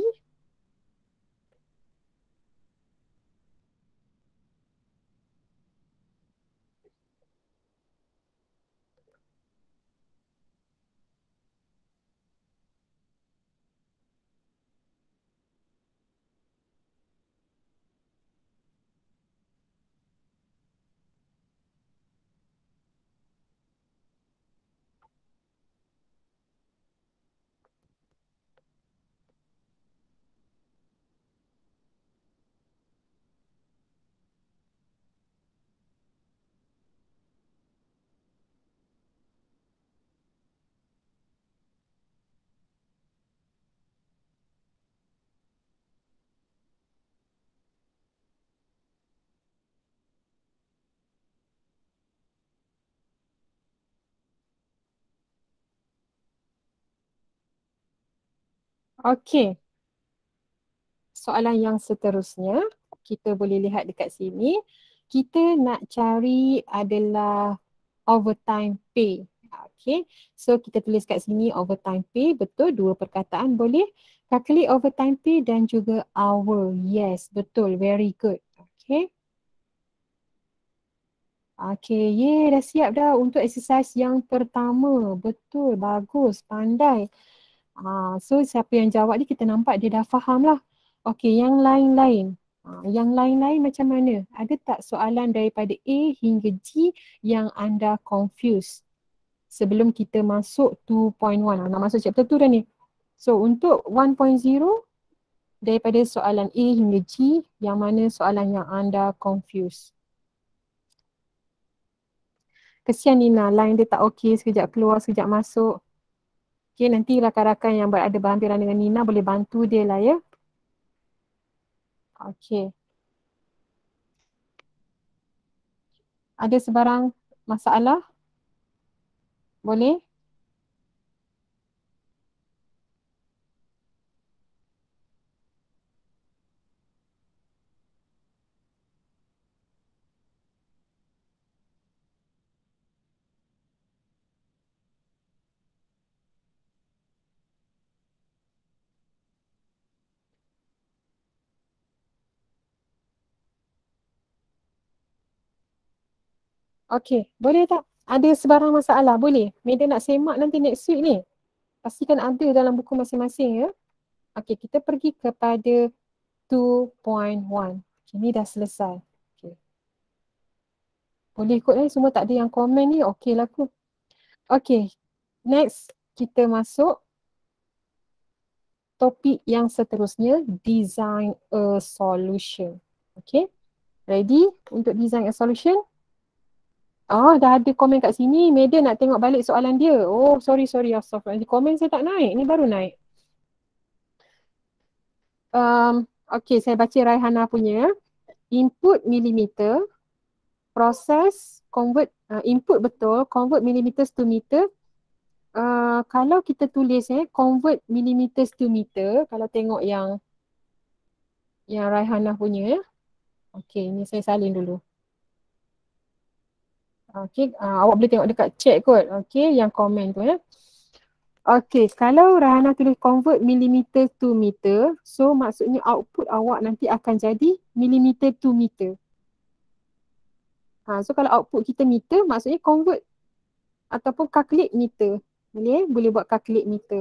Okey. Soalan yang seterusnya, kita boleh lihat dekat sini. Kita nak cari adalah overtime pay. Okay, so kita tulis kat sini overtime pay, betul, dua perkataan boleh. Calculate overtime pay dan juga hour. Yes, betul, very good. Okay. Okay, dah siap dah untuk exercise yang pertama. Betul, bagus, pandai. So siapa yang jawab ni kita nampak dia dah faham lah. Okay, yang lain-lain. Yang lain-lain macam mana? Ada tak soalan daripada A hingga G yang anda confuse? Sebelum kita masuk 2.1. Nak masuk chapter 2 dah ni. So untuk 1.0, daripada soalan A hingga G, yang mana soalan yang anda confuse? Kesian Nina, line dia tak okey, sekejap keluar, sekejap masuk. Okay, nanti rakan-rakan yang berada berhampiran dengan Nina boleh bantu dia lah ya. Okay. Ada sebarang masalah? Boleh? Okay, boleh tak? Ada sebarang masalah? Boleh? Media nak semak nanti next week ni. Pastikan ada dalam buku masing-masing ya. Okay, kita pergi kepada 2.1. Okay, ni dah selesai. Okay. Boleh kot semua tak ada yang komen ni. Okay lah aku. Okay, next kita masuk topik yang seterusnya, design a solution. Okay, ready untuk design a solution? Dah ada komen kat sini. Media nak tengok balik soalan dia. Oh, sorry. Astaghfirullah. Komen saya tak naik. Ni baru naik. Okay, saya baca Raihana punya. Input millimeter, proses, convert, input betul, convert millimeters to meter. Kalau kita tulis convert millimeters to meter, kalau tengok yang Raihana punya ya. Okay, ni saya salin dulu. Okay, awak boleh tengok dekat chat kot. Okay, yang komen tu ya. Okay, kalau Rahana tulis convert millimeter to meter, so maksudnya output awak nanti akan jadi millimeter to meter. So kalau output kita meter, maksudnya convert ataupun calculate meter. Boleh buat calculate meter.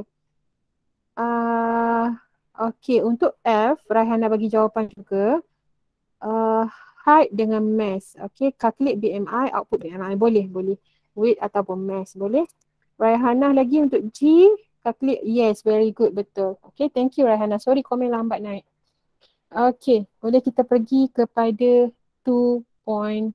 Okay, untuk F, Rahana bagi jawapan juga. Height dengan mass. Okay, calculate BMI, output BMI. Boleh. Weight ataupun mass, boleh. Raihana lagi untuk G, calculate, yes, very good, betul. Okay, thank you Raihana. Sorry komen lambat naik. Okay, boleh kita pergi kepada 2.1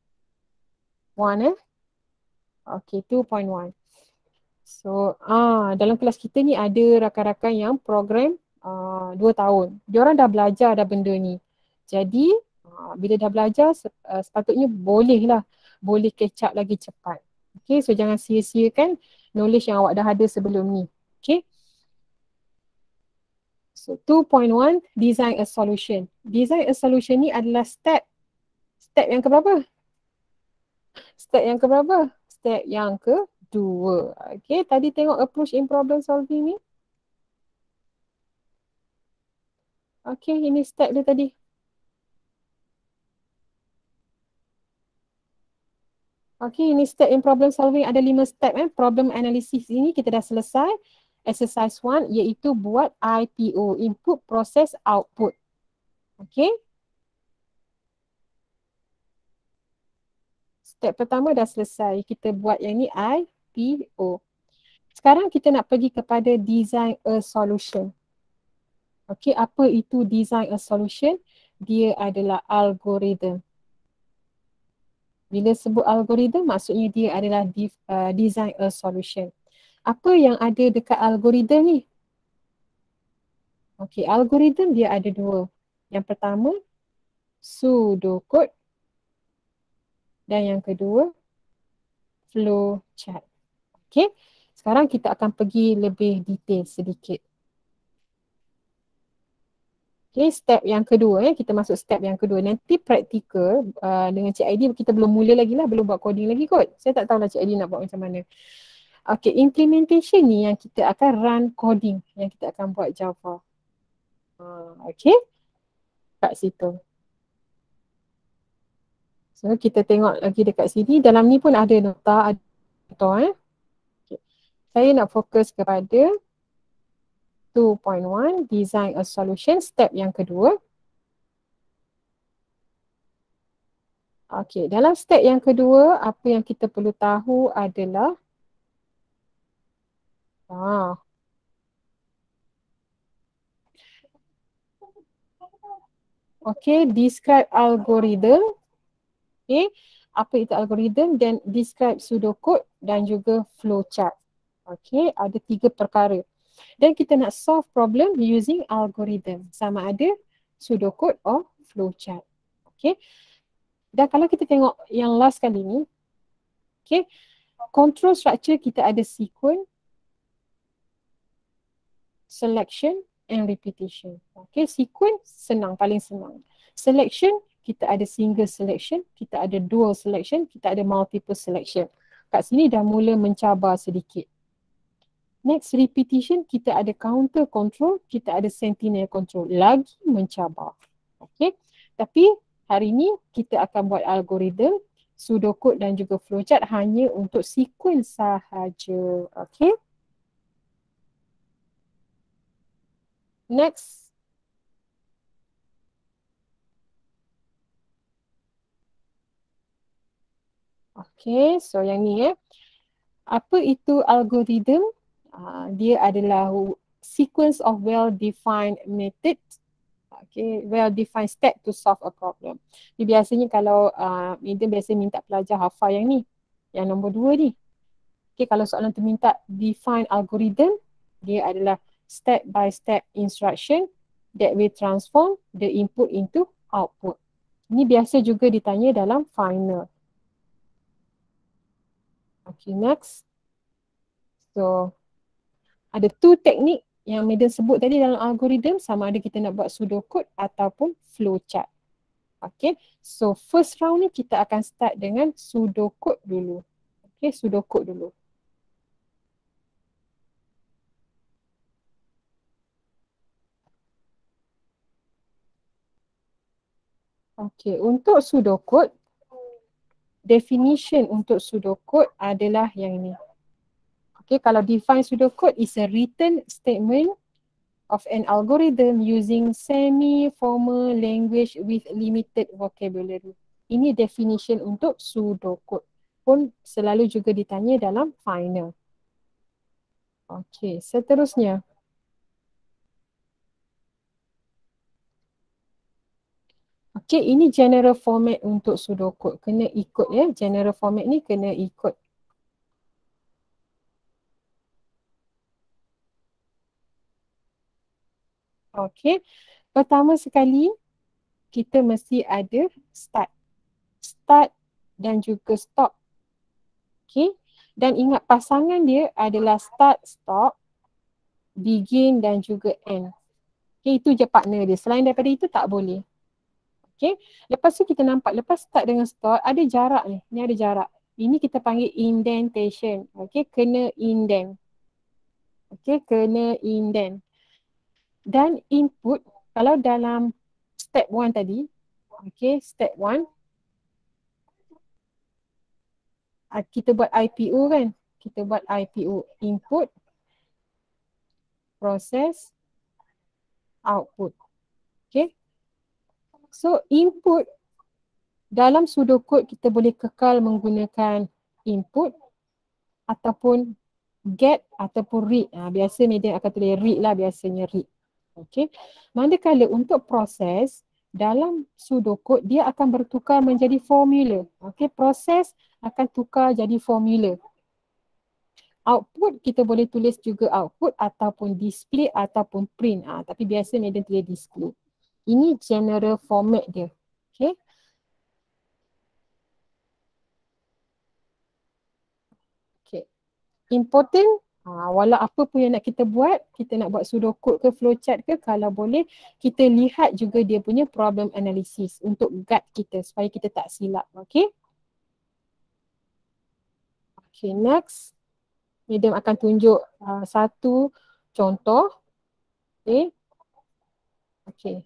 Okay, 2.1. So, dalam kelas kita ni ada rakan-rakan yang program 2 tahun. Diorang dah belajar dah benda ni. Jadi, bila dah belajar, sepatutnya boleh catch up lagi cepat. Okay, so jangan sia-siakan knowledge yang awak dah ada sebelum ni. Okay. So 2.1, design a solution. Design a solution ni adalah step yang keberapa? Step yang kedua. Okay, tadi tengok approach in problem solving ni. Okay, ini step dia tadi. Okay, ini step in problem solving ada 5 step. Problem analysis ini kita dah selesai. Exercise 1 iaitu buat IPO, input, process, output. Okay. Step pertama dah selesai. Kita buat yang ni IPO. Sekarang kita nak pergi kepada design a solution. Okay, apa itu design a solution? Dia adalah algorithm. Bila sebut algorithm, maksudnya dia adalah design a solution. Apa yang ada dekat algorithm ni? Okay, algorithm dia ada dua. Yang pertama, pseudocode. Dan yang kedua, flowchart. Okay, sekarang kita akan pergi lebih detail sedikit. Okay, step yang kedua kita masuk step yang kedua. Nanti praktikal dengan Cik Aidi kita belum mula lagi lah, belum buat coding lagi kot. Saya tak tahulah Cik Aidi nak buat macam mana. Okay, implementation ni yang kita akan run coding, yang kita akan buat Java. Okay, kat situ. So kita tengok lagi dekat sini, dalam ni pun ada nota, ada contoh. Okay. Saya nak fokus kepada 2.1, design a solution, step yang kedua. Okey, dalam step yang kedua, apa yang kita perlu tahu adalah okey, describe algorithm. Okey, apa itu algorithm, dan describe pseudocode dan juga flowchart. Okey, ada 3 perkara. Dan kita nak solve problem using algorithm, sama ada pseudocode or flowchart. Okey. Dan kalau kita tengok yang last kali ni, okay, control structure kita ada sequence, selection and repetition. Okay, sequence senang, paling senang. Selection, kita ada single selection, kita ada dual selection, kita ada multiple selection. Kat sini dah mula mencabar sedikit. Next, repetition, kita ada counter control, kita ada sentinel control. Lagi mencabar. Okay, tapi hari ni kita akan buat algorithm, pseudocode dan juga flowchart hanya untuk sequence sahaja. Okay. Next. Okay, so yang ni apa itu algorithm? Dia adalah sequence of well-defined methods. Okay, well-defined step to solve a problem. Jadi biasanya kalau dia biasa minta pelajar hafal yang ni, yang nombor 2 ni. Okay, kalau soalan tu minta define algorithm, dia adalah step by step instruction that will transform the input into output. Ini biasa juga ditanya dalam final. Okay, next. So, ada 2 teknik yang Medan sebut tadi dalam algorithm, sama ada kita nak buat pseudocode ataupun flowchart. Okay, so first round ni kita akan start dengan pseudocode dulu. Okay, pseudocode dulu. Okay, untuk pseudocode, definition untuk pseudocode adalah yang ini. Okay, kalau define pseudocode is a written statement of an algorithm using semi-formal language with limited vocabulary. Ini definition untuk pseudocode. Pun selalu juga ditanya dalam final. Okay, seterusnya. Okay, ini general format untuk pseudocode. Kena ikut ya, general format ni kena ikut. Okay, pertama sekali kita mesti ada start. Start dan juga stop. Okay, dan ingat pasangan dia adalah start, stop, begin dan juga end. Okay, itu je partner dia. Selain daripada itu tak boleh. Okay, lepas tu kita nampak lepas start dengan stop ada jarak ni. Ni ada jarak. Ini kita panggil indentation. Okay, kena indent. Okay, kena indent. Dan input, kalau dalam step 1 tadi, okay, step 1, kita buat IPO kan? Kita buat IPO, input, process, output. Okay. So input, dalam pseudocode kita boleh kekal menggunakan input ataupun get ataupun read. Biasa media akan tulis read lah, biasanya read. Okay. Manakala untuk proses, dalam pseudocode dia akan bertukar menjadi formula. Okay, proses akan tukar jadi formula. Output kita boleh tulis juga output ataupun display ataupun print. Tapi biasa media tulis display. Ini general format dia. Okay. Okay. Important Walau apa pun yang nak kita buat, kita nak buat pseudocode ke flowchart ke, kalau boleh kita lihat juga dia punya problem analysis untuk guide kita supaya kita tak silap. Okay. Okay, next. Medium akan tunjuk satu contoh. Okay. Okay.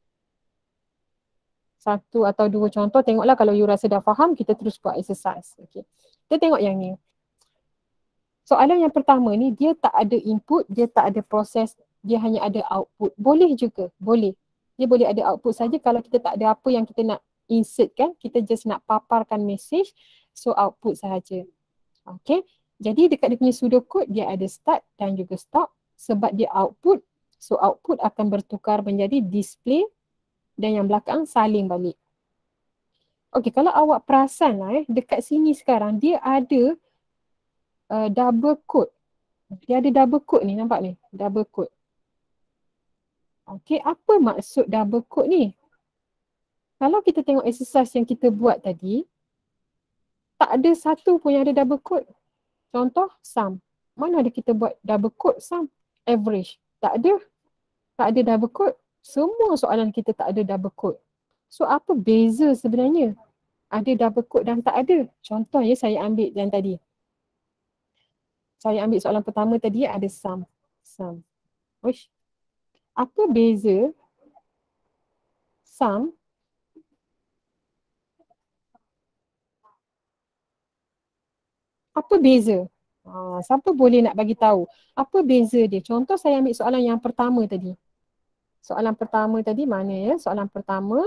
Satu atau dua contoh, tengoklah kalau you rasa dah faham, kita terus buat exercise. Okay. Kita tengok yang ni. Soalan yang pertama ni, dia tak ada input, dia tak ada proses, dia hanya ada output. Boleh juga, boleh. Dia boleh ada output saja kalau kita tak ada apa yang kita nak insert kan, kita just nak paparkan message, so output sahaja. Okay, jadi dekat dia punya pseudocode, dia ada start dan juga stop sebab dia output, so output akan bertukar menjadi display dan yang belakang salin balik. Okay, kalau awak perasan lah dekat sini sekarang, dia ada double quote. Dia ada double quote ni, nampak ni? Double quote. Okay, apa maksud double quote ni? Kalau kita tengok exercise yang kita buat tadi, tak ada satu pun yang ada double quote. Contoh, sum. Mana ada kita buat double quote sum? Average. Tak ada. Tak ada double quote. Semua soalan kita tak ada double quote. So, apa beza sebenarnya? Ada double quote dan tak ada. Contoh ya, saya ambil yang tadi. Saya ambil soalan pertama tadi ada sum. Sum. Uish. Apa beza sum apa beza? Siapa boleh nak bagi tahu? Apa beza dia? Contoh saya ambil soalan yang pertama tadi. Soalan pertama tadi mana ya? Soalan pertama.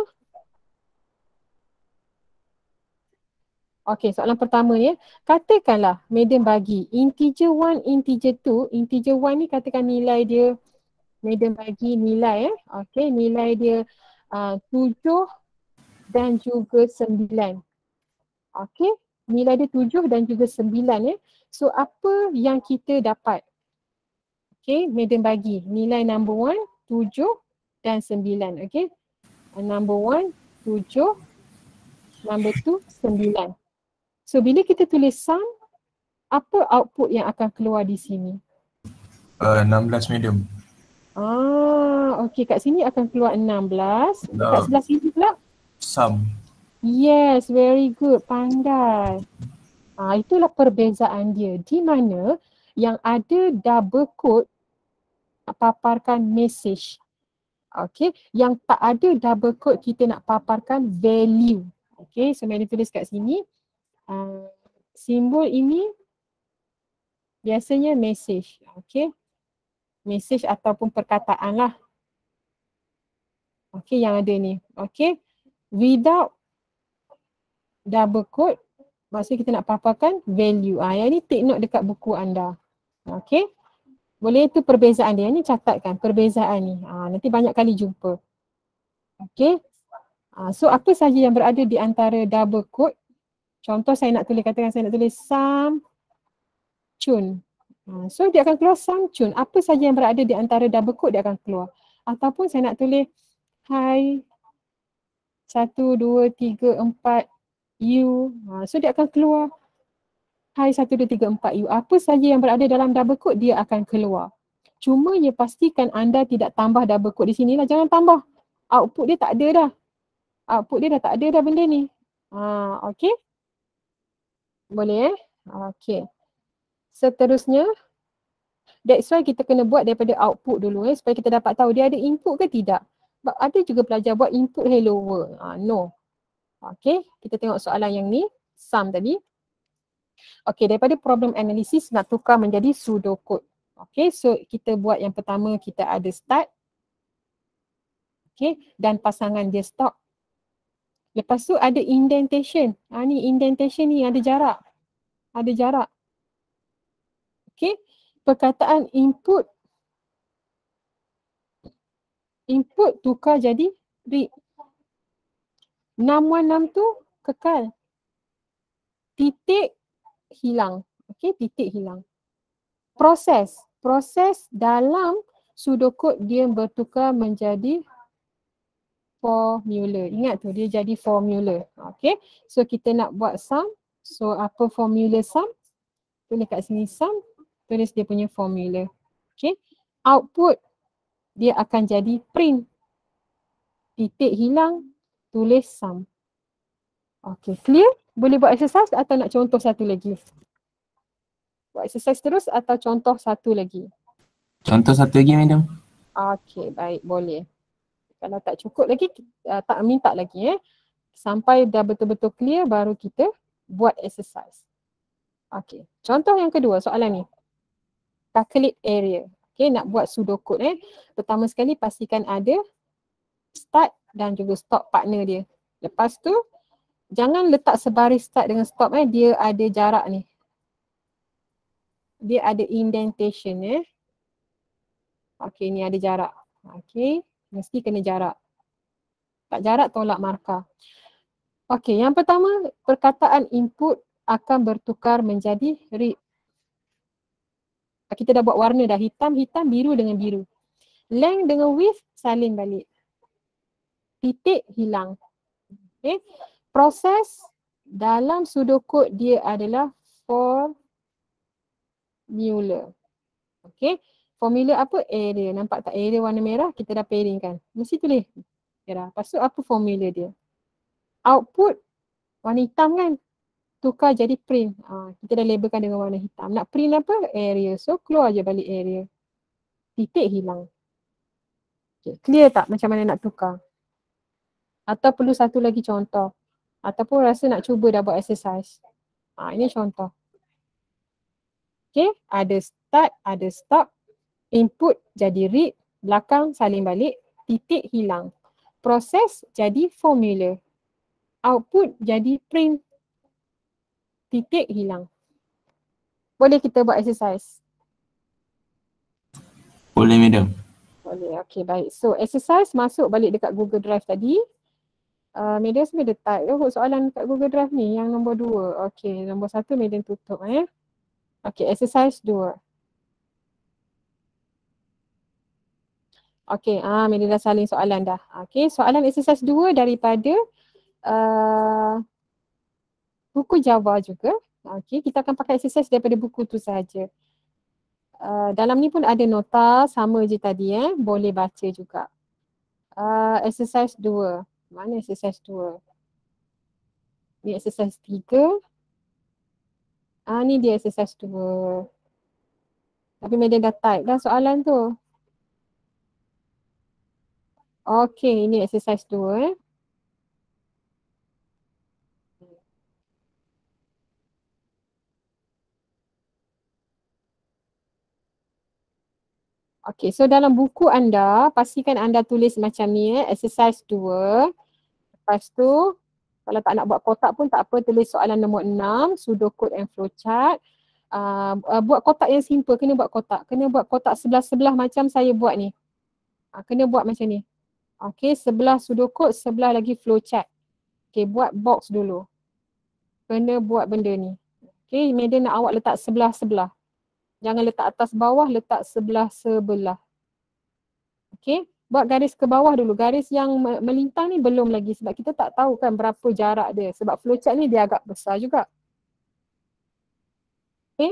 Okey, soalan pertama ya. Katakanlah median bagi integer 1, integer 2. Integer 1 ni katakan nilai dia, median bagi nilai Okey, nilai dia 7 dan juga 9. Okey, nilai dia 7 dan juga 9 ya. So apa yang kita dapat? Okey, median bagi nilai number 1, 7 dan 9. Okey. Number 1, 7. Number 2, 9. So bila kita tulis sum, apa output yang akan keluar di sini? 16 medium. Okey, kat sini akan keluar 16. Kat sebelah sini pula? Sum. Yes, very good. Pandai. Itulah perbezaan dia. Di mana yang ada double quote paparkan message. Okey, yang tak ada double quote kita nak paparkan value. Okey, so mari tulis kat sini. Simbol ini biasanya message. Okey. Message ataupun perkataan lah. Okey, yang ada ni. Okey. Without double quote, maksudnya kita nak paparkan value. Yang ni take note dekat buku anda. Okey. Boleh itu perbezaan dia. Ini catatkan perbezaan ni. Nanti banyak kali jumpa. Okey. So apa sahaja yang berada di antara double quote. Contoh saya nak tulis, katakan saya nak tulis sum chun. So dia akan keluar sum chun. Apa sahaja yang berada di antara double quote dia akan keluar. Ataupun saya nak tulis hi 1, 2, 3, 4 you. So dia akan keluar hi 1, 2, 3, 4 you. Apa sahaja yang berada dalam double quote dia akan keluar. Cuma ya pastikan anda tidak tambah double quote di sini lah. Jangan tambah. Output dia tak ada dah. Output dia dah tak ada dah benda ni. Okay. Boleh Okay. Seterusnya, that's why kita kena buat daripada output dulu supaya kita dapat tahu dia ada input ke tidak. Sebab ada juga pelajar buat input hello world. No. Okay, kita tengok soalan yang ni, sum tadi. Okay, daripada problem analysis nak tukar menjadi pseudocode. Okay, so kita buat yang pertama, kita ada start. Okay, dan pasangan dia stop. Lepas tu ada indentation. Ni indentation ni ada jarak. Ada jarak. Okay. Perkataan input. Input tukar jadi read. 616 tu kekal. Titik hilang. Okay, titik hilang. Proses. Proses dalam pseudocode dia bertukar menjadi formula. Ingat tu, dia jadi formula. Okay. So kita nak buat sum. So apa formula sum? Tulis kat sini sum. Tulis dia punya formula. Okay. Output dia akan jadi print. Titik hilang, tulis sum. Okay, clear? Boleh buat exercise atau nak contoh satu lagi? Buat exercise terus atau contoh satu lagi? Contoh satu lagi, madam. Okay, baik, boleh. Kalau tak cukup lagi, tak minta lagi sampai dah betul-betul clear baru kita buat exercise. Okay, contoh yang kedua soalan ni. Calculate area. Okay, nak buat pseudocode pertama sekali pastikan ada start dan juga stop partner dia. Lepas tu, jangan letak sebaris start dengan stop dia ada jarak ni. Dia ada indentation Okay, ni ada jarak. Okay, mesti kena jarak. Tak jarak tolak markah. Okay, yang pertama perkataan input akan bertukar menjadi read. Kita dah buat warna dah, hitam, biru dengan biru. Length dengan width salin balik. Titik hilang. Okay. Proses dalam pseudocode dia adalah formula. Okay. Formula apa? Area. Nampak tak area warna merah? Kita dah pairing kan. Mesti tulis merah. Lepas tu apa formula dia? Output warna hitam kan? Tukar jadi print. Kita dah labelkan dengan warna hitam. Nak print apa? Area. So keluar je balik area. Titik hilang. Okay. Clear tak macam mana nak tukar? Atau perlu satu lagi contoh? Ataupun rasa nak cuba dah buat exercise? Ini contoh. Okay. Ada start, ada stop. Input jadi read. Belakang salin balik. Titik hilang. Proses jadi formula. Output jadi print. Titik hilang. Boleh kita buat exercise? Boleh, madam. Boleh, okay baik. So exercise masuk balik dekat Google Drive tadi. Media semua ada type soalan dekat Google Drive ni yang nombor 2. Okay, nombor 1 media tutup Okay, exercise 2. Okay, media dah salin soalan dah. Okay, soalan exercise 2 daripada buku Java juga. Okay, kita akan pakai exercise daripada buku tu sahaja. Dalam ni pun ada nota sama je tadi boleh baca juga. Exercise 2. Mana exercise 2? Ni exercise 3. Ni dia exercise 2. Tapi media dah type dah soalan tu. Okay, ini exercise 2 Okay, so dalam buku anda, pastikan anda tulis macam ni exercise 2. Lepas tu, kalau tak nak buat kotak pun tak apa, tulis soalan nombor 6, pseudocode and flowchart. Buat kotak yang simple, kena buat kotak. Kena buat kotak sebelah-sebelah macam saya buat ni. Kena buat macam ni. Okay, sebelah pseudocode, sebelah lagi flowchart. Okay, buat box dulu. Kena buat benda ni. Okay, media nak awak letak sebelah-sebelah. Jangan letak atas bawah, letak sebelah-sebelah. Okay, buat garis ke bawah dulu. Garis yang melintang ni belum lagi sebab kita tak tahu kan berapa jarak dia. Sebab flowchart ni dia agak besar juga. Okay.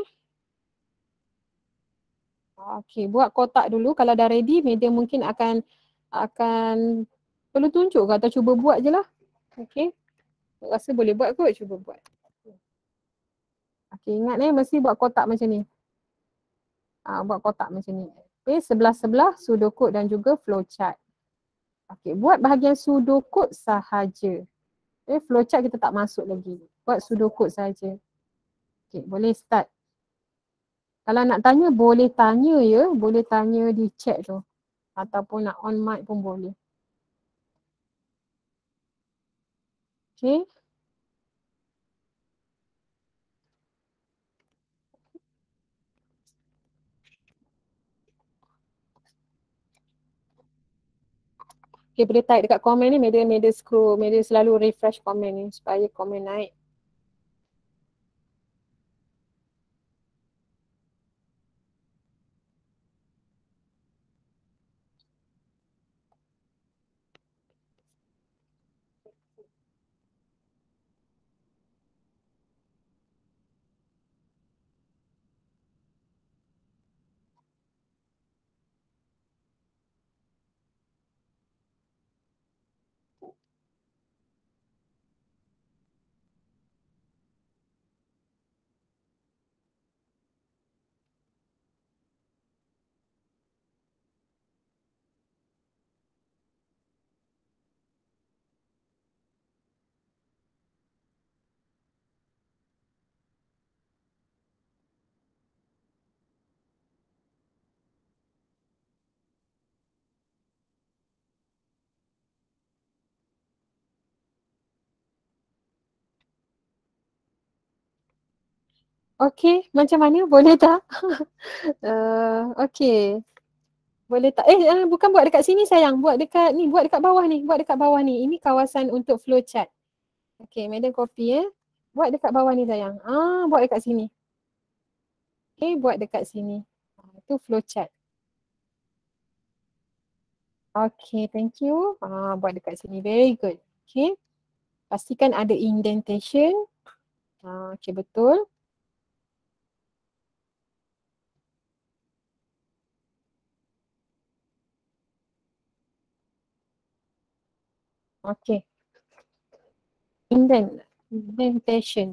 Okay, buat kotak dulu. Kalau dah ready, media mungkin akan perlu tunjuk ke atau cuba buat je lah. Okay. Rasa boleh buat kot, cuba buat. Okay, ingat mesti buat kotak macam ni. Buat kotak macam ni. Okay, sebelah-sebelah pseudocode dan juga flowchart. Okay, buat bahagian pseudocode sahaja. Okay, flowchart kita tak masuk lagi. Buat pseudocode sahaja. Okay, boleh start. Kalau nak tanya, boleh tanya ya. Boleh tanya di chat tu. Ataupun nak on mic pun boleh. Okay. Okay, boleh type dekat komen ni, media scroll, media selalu refresh komen ni supaya komen naik. Okey, macam mana? Boleh tak? Okey. Boleh tak? Bukan buat dekat sini sayang. Buat dekat ni, buat dekat bawah ni. Buat dekat bawah ni. Ini kawasan untuk flowchart. Okey, madam copy Buat dekat bawah ni sayang. Buat dekat sini. Okey, buat dekat sini. Itu flowchart. Okey, thank you. Buat dekat sini. Very good. Okey. Pastikan ada indentation. Okey, betul. Okey. Indentation.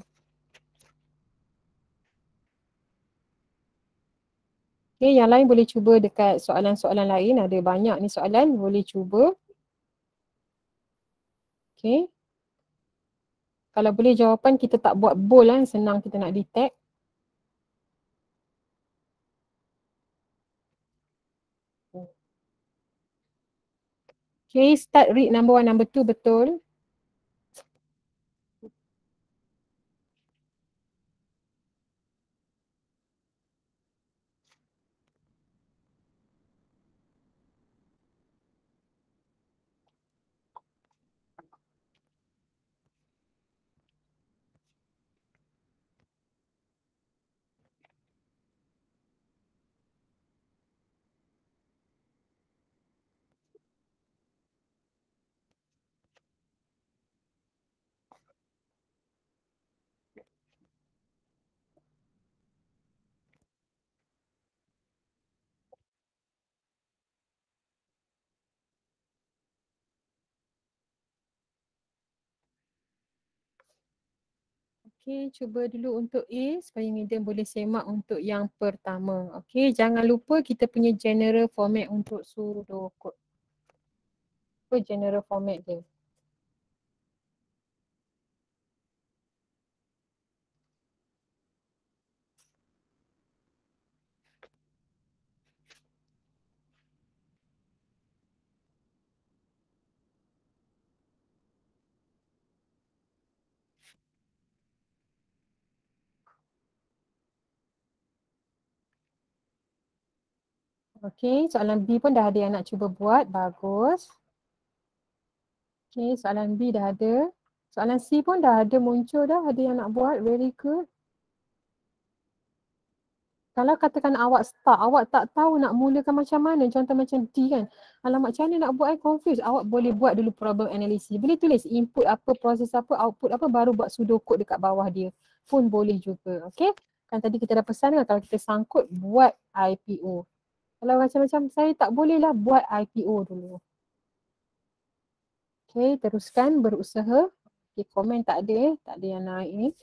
Okay, yang lain boleh cuba dekat soalan-soalan lain. Ada banyak ni soalan, boleh cuba. Okay. Kalau boleh jawapan kita tak buat bold lah, senang kita nak detect. Okay, start read number 1, number 2, betul. Okay, cuba dulu untuk A supaya medium boleh semak untuk yang pertama. Okay, jangan lupa kita punya general format untuk pseudocode. Apa general format dia? Okay, soalan B pun dah ada yang nak cuba buat. Bagus. Okay, soalan B dah ada. Soalan C pun dah ada muncul dah. Ada yang nak buat. Very good. Kalau katakan awak start, awak tak tahu nak mulakan macam mana. Contoh macam D kan. Alamak, macam mana nak buat, confused. Awak boleh buat dulu problem analysis. Boleh tulis input apa, proses apa, output apa, baru buat pseudocode dekat bawah dia. Pun boleh juga. Okay. Kan tadi kita dah pesan kan, kalau kita sangkut, buat IPO. Kalau macam-macam saya tak boleh lah buat IPO dulu. Okay, teruskan berusaha. Okay, komen tak ada tak ada yang naik ni.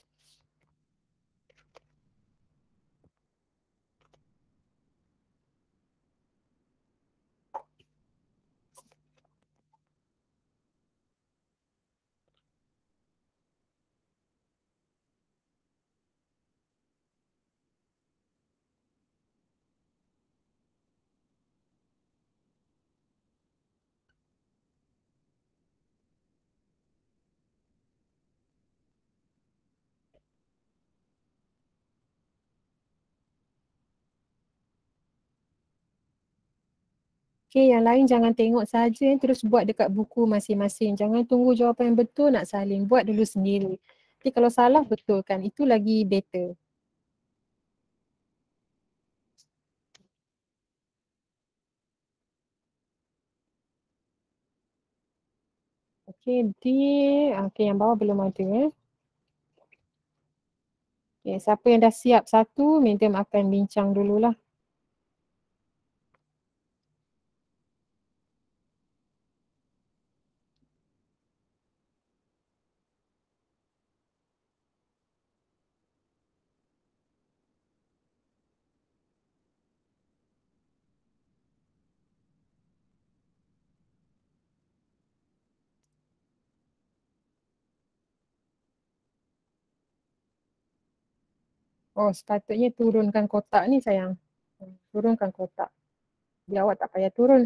Okay, yang lain jangan tengok saja, terus buat dekat buku masing-masing. Jangan tunggu jawapan yang betul nak salin. Buat dulu sendiri. Nanti kalau salah betulkan. Itu lagi better. Okay, okay, yang bawah belum ada. Okay, siapa yang dah siap satu, medium akan bincang dululah. Oh, sepatutnya turunkan kotak ni sayang. Turunkan kotak. Biar awak tak payah turun.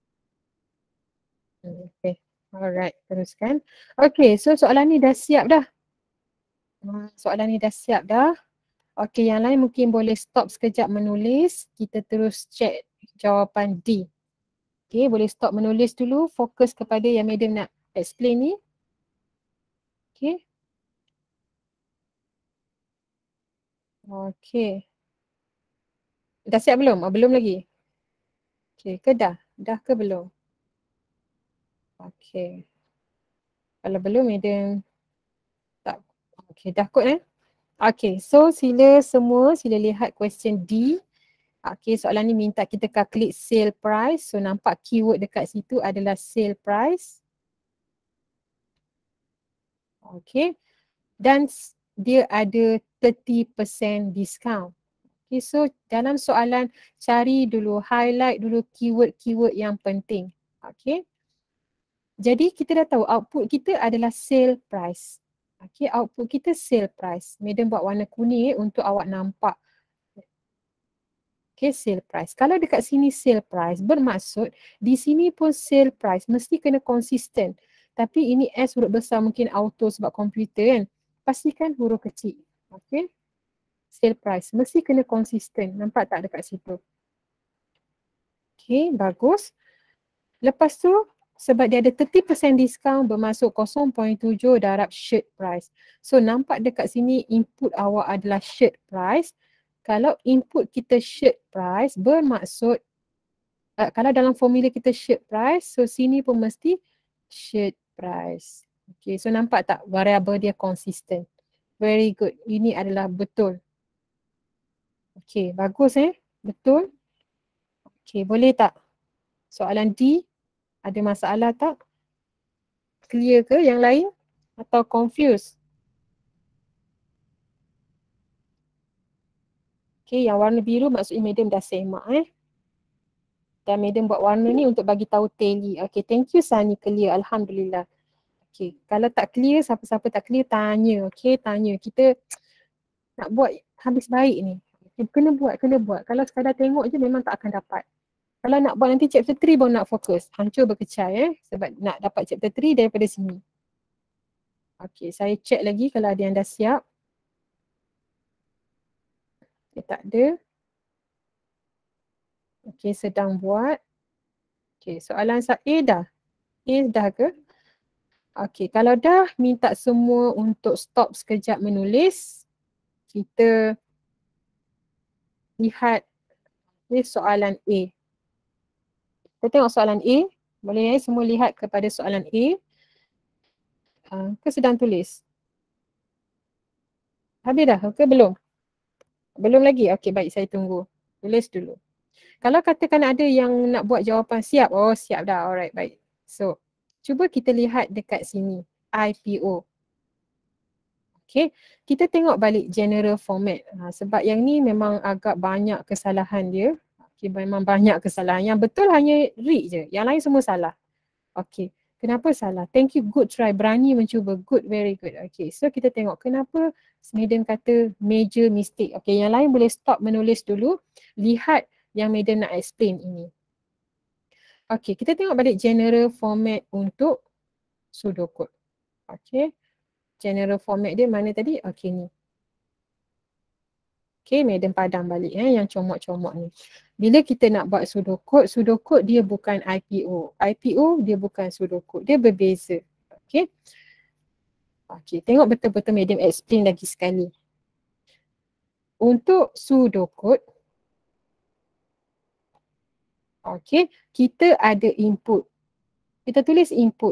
Okay, alright, teruskan. Okay, so soalan ni dah siap dah. Soalan ni dah siap dah. Okey, yang lain mungkin boleh stop sekejap menulis. Kita terus check jawapan D. Okey, boleh stop menulis dulu. Fokus kepada yang madam nak explain ni. Okey. Okey. Dah siap belum? Oh, belum lagi? Okey, ke dah? Dah ke belum? Okey. Kalau belum, madam tak. Okey, dah kot Okey, so sila lihat question D. Okey, soalan ni minta kita calculate sale price. So nampak keyword dekat situ adalah sale price. Okey. Dan dia ada 30% discount. Okay, so dalam soalan cari dulu, highlight dulu keyword-keyword yang penting. Okay. Jadi kita dah tahu output kita adalah sale price. Okay, output kita sale price. Madam buat warna kuning untuk awak nampak. Okay, sale price. Kalau dekat sini sale price, bermaksud di sini pun sale price. Mesti kena konsisten. Tapi ini S huruf besar mungkin auto sebab komputer kan. Pastikan huruf kecil. Okay. Sale price. Mesti kena konsisten. Nampak tak dekat situ? Okay, bagus. Lepas tu, sebab dia ada 30% diskaun bermasuk 0.7 darab shirt price. So, nampak dekat sini input awak adalah shirt price. Kalau input kita shirt price, bermaksud kalau dalam formula kita shirt price, so sini pun mesti shirt price. Okay, so nampak tak variable dia konsisten. Very good. Ini adalah betul. Okay, bagus Betul. Okay, boleh tak? Soalan D, ada masalah tak? Clear ke yang lain? Atau confused? Okay, yang warna biru maksudnya madam dah semak Dan madam buat warna ni untuk bagi tahu tally. Okay, thank you Sani, clear. Alhamdulillah. Okay, kalau tak clear, siapa-siapa tak clear, tanya. Okay, tanya. Kita nak buat habis baik ni. Kena buat. Kalau sekadar tengok je memang tak akan dapat. Kalau nak buat nanti chapter 3 baru nak fokus. Hancur berkecai sebab nak dapat chapter 3 daripada sini. Okey, saya check lagi kalau ada yang dah siap. Okay, tak ada. Okey, sedang buat. Okey, soalan A dah. A dah ke? Okey, kalau dah minta semua untuk stop sekejap menulis. Kita lihat ni soalan A. Kita tengok soalan A. Boleh semua lihat kepada soalan A. Ke sedang tulis? Habis dah ke belum? Belum lagi? Okey, baik, saya tunggu. Tulis dulu. Kalau katakan ada yang nak buat jawapan siap. Oh, siap dah. Alright, baik. So, cuba kita lihat dekat sini. IPO. Okey, kita tengok balik general format. Sebab yang ni memang agak banyak kesalahan dia. Okey, memang banyak kesalahan. Yang betul hanya read je. Yang lain semua salah. Okey, kenapa salah? Thank you, good try. Berani mencuba. Good, very good. Okey, so kita tengok kenapa madam kata major mistake. Okey, yang lain boleh stop menulis dulu. Lihat yang madam nak explain ini. Okey, kita tengok balik general format untuk pseudocode. Okey, general format dia mana tadi? Okey, ni. Okey, madam padam balik yang comot-comot ni. Bila kita nak buat pseudocode dia bukan IPO. IPO dia bukan pseudocode. Dia berbeza. Okey. Okey, tengok betul-betul madam explain lagi sekali. Untuk pseudocode, okey, kita ada input. Kita tulis input.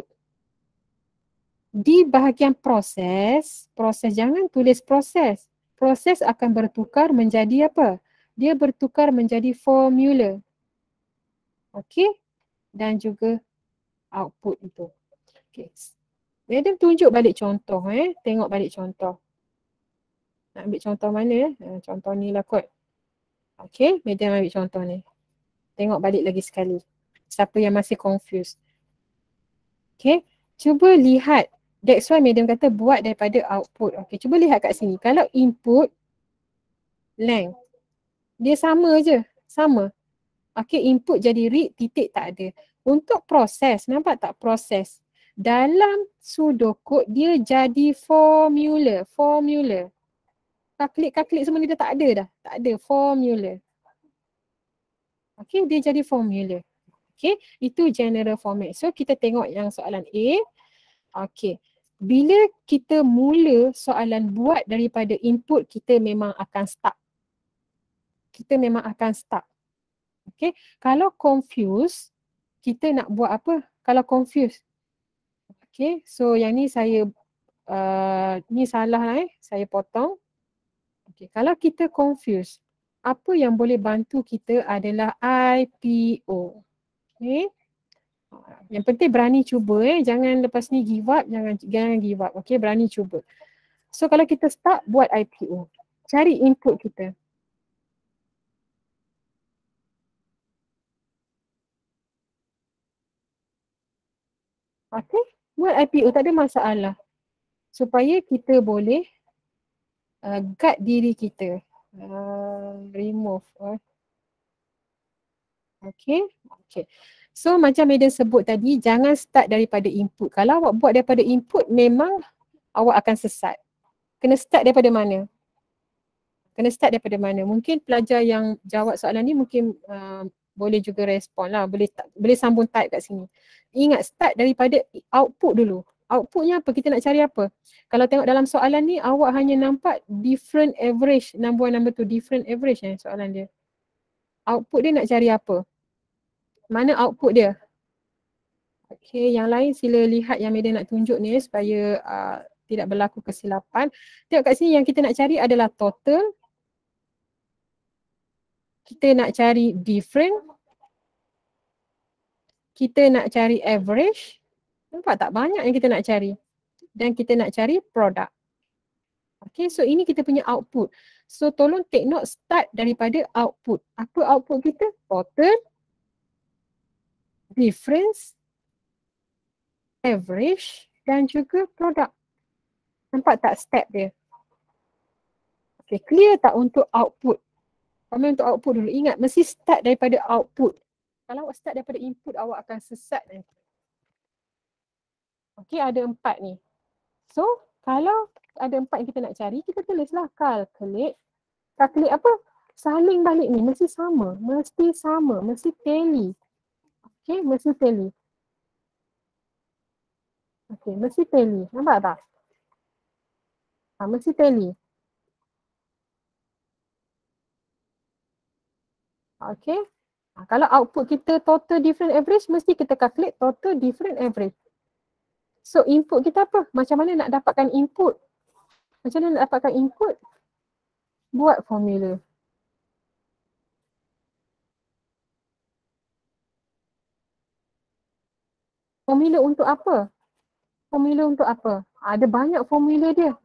Di bahagian proses jangan tulis proses. Proses akan bertukar menjadi apa? Dia bertukar menjadi formula. Okey? Dan juga output itu. Okey. Madam tunjuk balik contoh Tengok balik contoh. Nak ambil contoh mana contoh ni lah kot. Okey, madam ambil contoh ni. Tengok balik lagi sekali. Siapa yang masih confused. Okey, cuba lihat. That's why madam kata buat daripada output. Okey, cuba lihat kat sini. Kalau input length, dia sama je. Sama. Okey, input jadi read, titik tak ada. Untuk proses, nampak tak proses? Dalam pseudocode dia jadi formula. Formula. Calculate semua ni dah tak ada dah. Tak ada formula. Okay, dia jadi formula. Okay, itu general format. So kita tengok yang soalan A. Okay, bila kita mula soalan buat daripada input, kita memang akan stuck. Kita memang akan stuck. Okay, kalau confused, kita nak buat apa? Kalau confused. Okay, so yang ni saya, ni salah lah saya potong. Okay, kalau kita confused, apa yang boleh bantu kita adalah IPO. Okay. Yang penting berani cuba jangan lepas ni give up, jangan give up. Okay, berani cuba. So kalau kita start buat IPO, cari input kita. Okay, buat IPO tak ada masalah. Supaya kita boleh guard diri kita. Remove. Okay. So macam Medan sebut tadi, jangan start daripada input. Kalau awak buat daripada input, memang awak akan sesat. Kena start daripada mana? Mungkin pelajar yang jawab soalan ni mungkin boleh juga respon lah. Boleh sambung type kat sini. Ingat, start daripada output dulu. Outputnya apa? Kita nak cari apa? Kalau tengok dalam soalan ni, awak hanya nampak different average. Number 1, number 2, different average soalan dia. Output dia nak cari apa? Mana output dia? Okay, yang lain sila lihat yang Medan nak tunjuk ni supaya tidak berlaku kesilapan. Tengok kat sini yang kita nak cari adalah total. Kita nak cari different. Kita nak cari average. Nampak tak? Banyak yang kita nak cari. Dan kita nak cari produk. Okay, so ini kita punya output. So tolong take note, start daripada output. Apa output kita? Total, difference, average dan juga produk. Nampak tak step dia? Okay, clear tak untuk output? Komen untuk output dulu. Ingat, mesti start daripada output. Kalau awak start daripada input, awak akan sesat nanti. Okay, ada 4 ni. So, kalau ada 4 yang kita nak cari, kita tulislah calculate. Calculate apa? Saling balik ni, mesti sama. Mesti tally. Okay, mesti tally. Okay, mesti tally. Nampak tak? Mesti tally. Okay. Kalau output kita total different average, mesti kita calculate total different average. So input kita apa? Macam mana nak dapatkan input? Buat formula. Formula untuk apa? Ada banyak formula dia.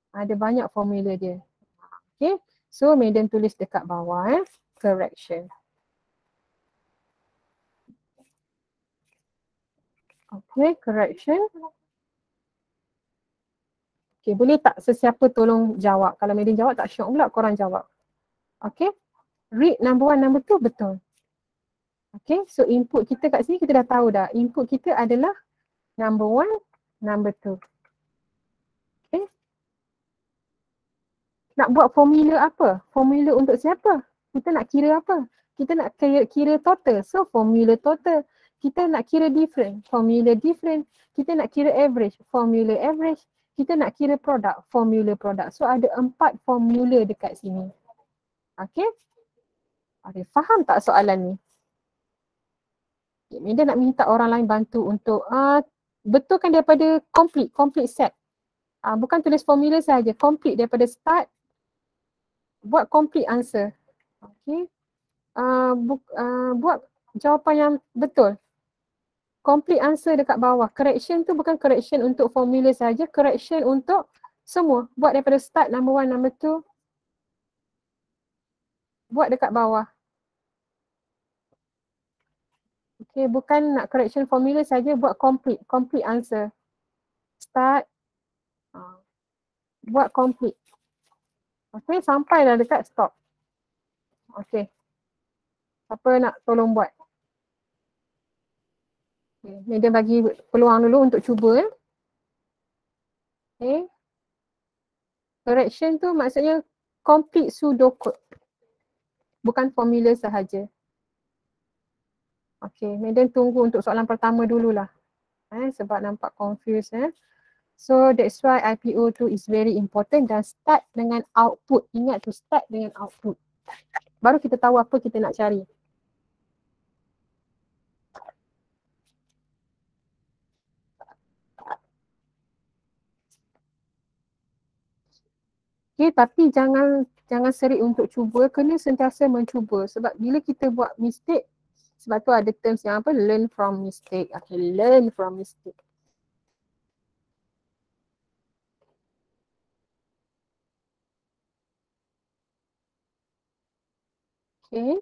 Okay. So Medan tulis dekat bawah correction. Okay, correction. Okay, boleh tak sesiapa tolong jawab? Kalau Medan jawab tak syok pula, korang jawab. Okay, read number 1, number 2 betul. Okay, so input kita kat sini kita dah tahu dah. Input kita adalah number 1, number 2. Okay. Nak buat formula apa? Formula untuk siapa? Kita nak kira apa? Kita nak kira total. So formula total. Kita nak kira different, formula different. Kita nak kira average, formula average. Kita nak kira produk, formula produk. So ada 4 formula dekat sini. Okay? Okay, faham tak soalan ni? Okay, Medan nak minta orang lain bantu untuk betulkan daripada complete set. Bukan tulis formula saja, complete daripada start. Buat complete answer. Okay? Buat jawapan yang betul. Complete answer dekat bawah. Correction tu bukan correction untuk formula saja, correction untuk semua. Buat daripada start, number 1, number 2. Buat dekat bawah. Okay, bukan nak correction formula saja, buat complete answer. Start. Buat complete. Okay, sampailah dekat stop. Okay. Siapa nak tolong buat? Okay, Medan bagi peluang dulu untuk cuba. Okay. Correction tu maksudnya complete pseudocode. Bukan formula sahaja. Okay, Madam tunggu untuk soalan pertama dululah. Sebab nampak confused. So that's why IPO tu is very important dan start dengan output. Ingat tu, start dengan output. Baru kita tahu apa kita nak cari. Okay, tapi jangan serik untuk cuba, kena sentiasa mencuba. Sebab bila kita buat mistake, sebab tu ada terms yang apa, learn from mistake. Okay, learn from mistake. Okay.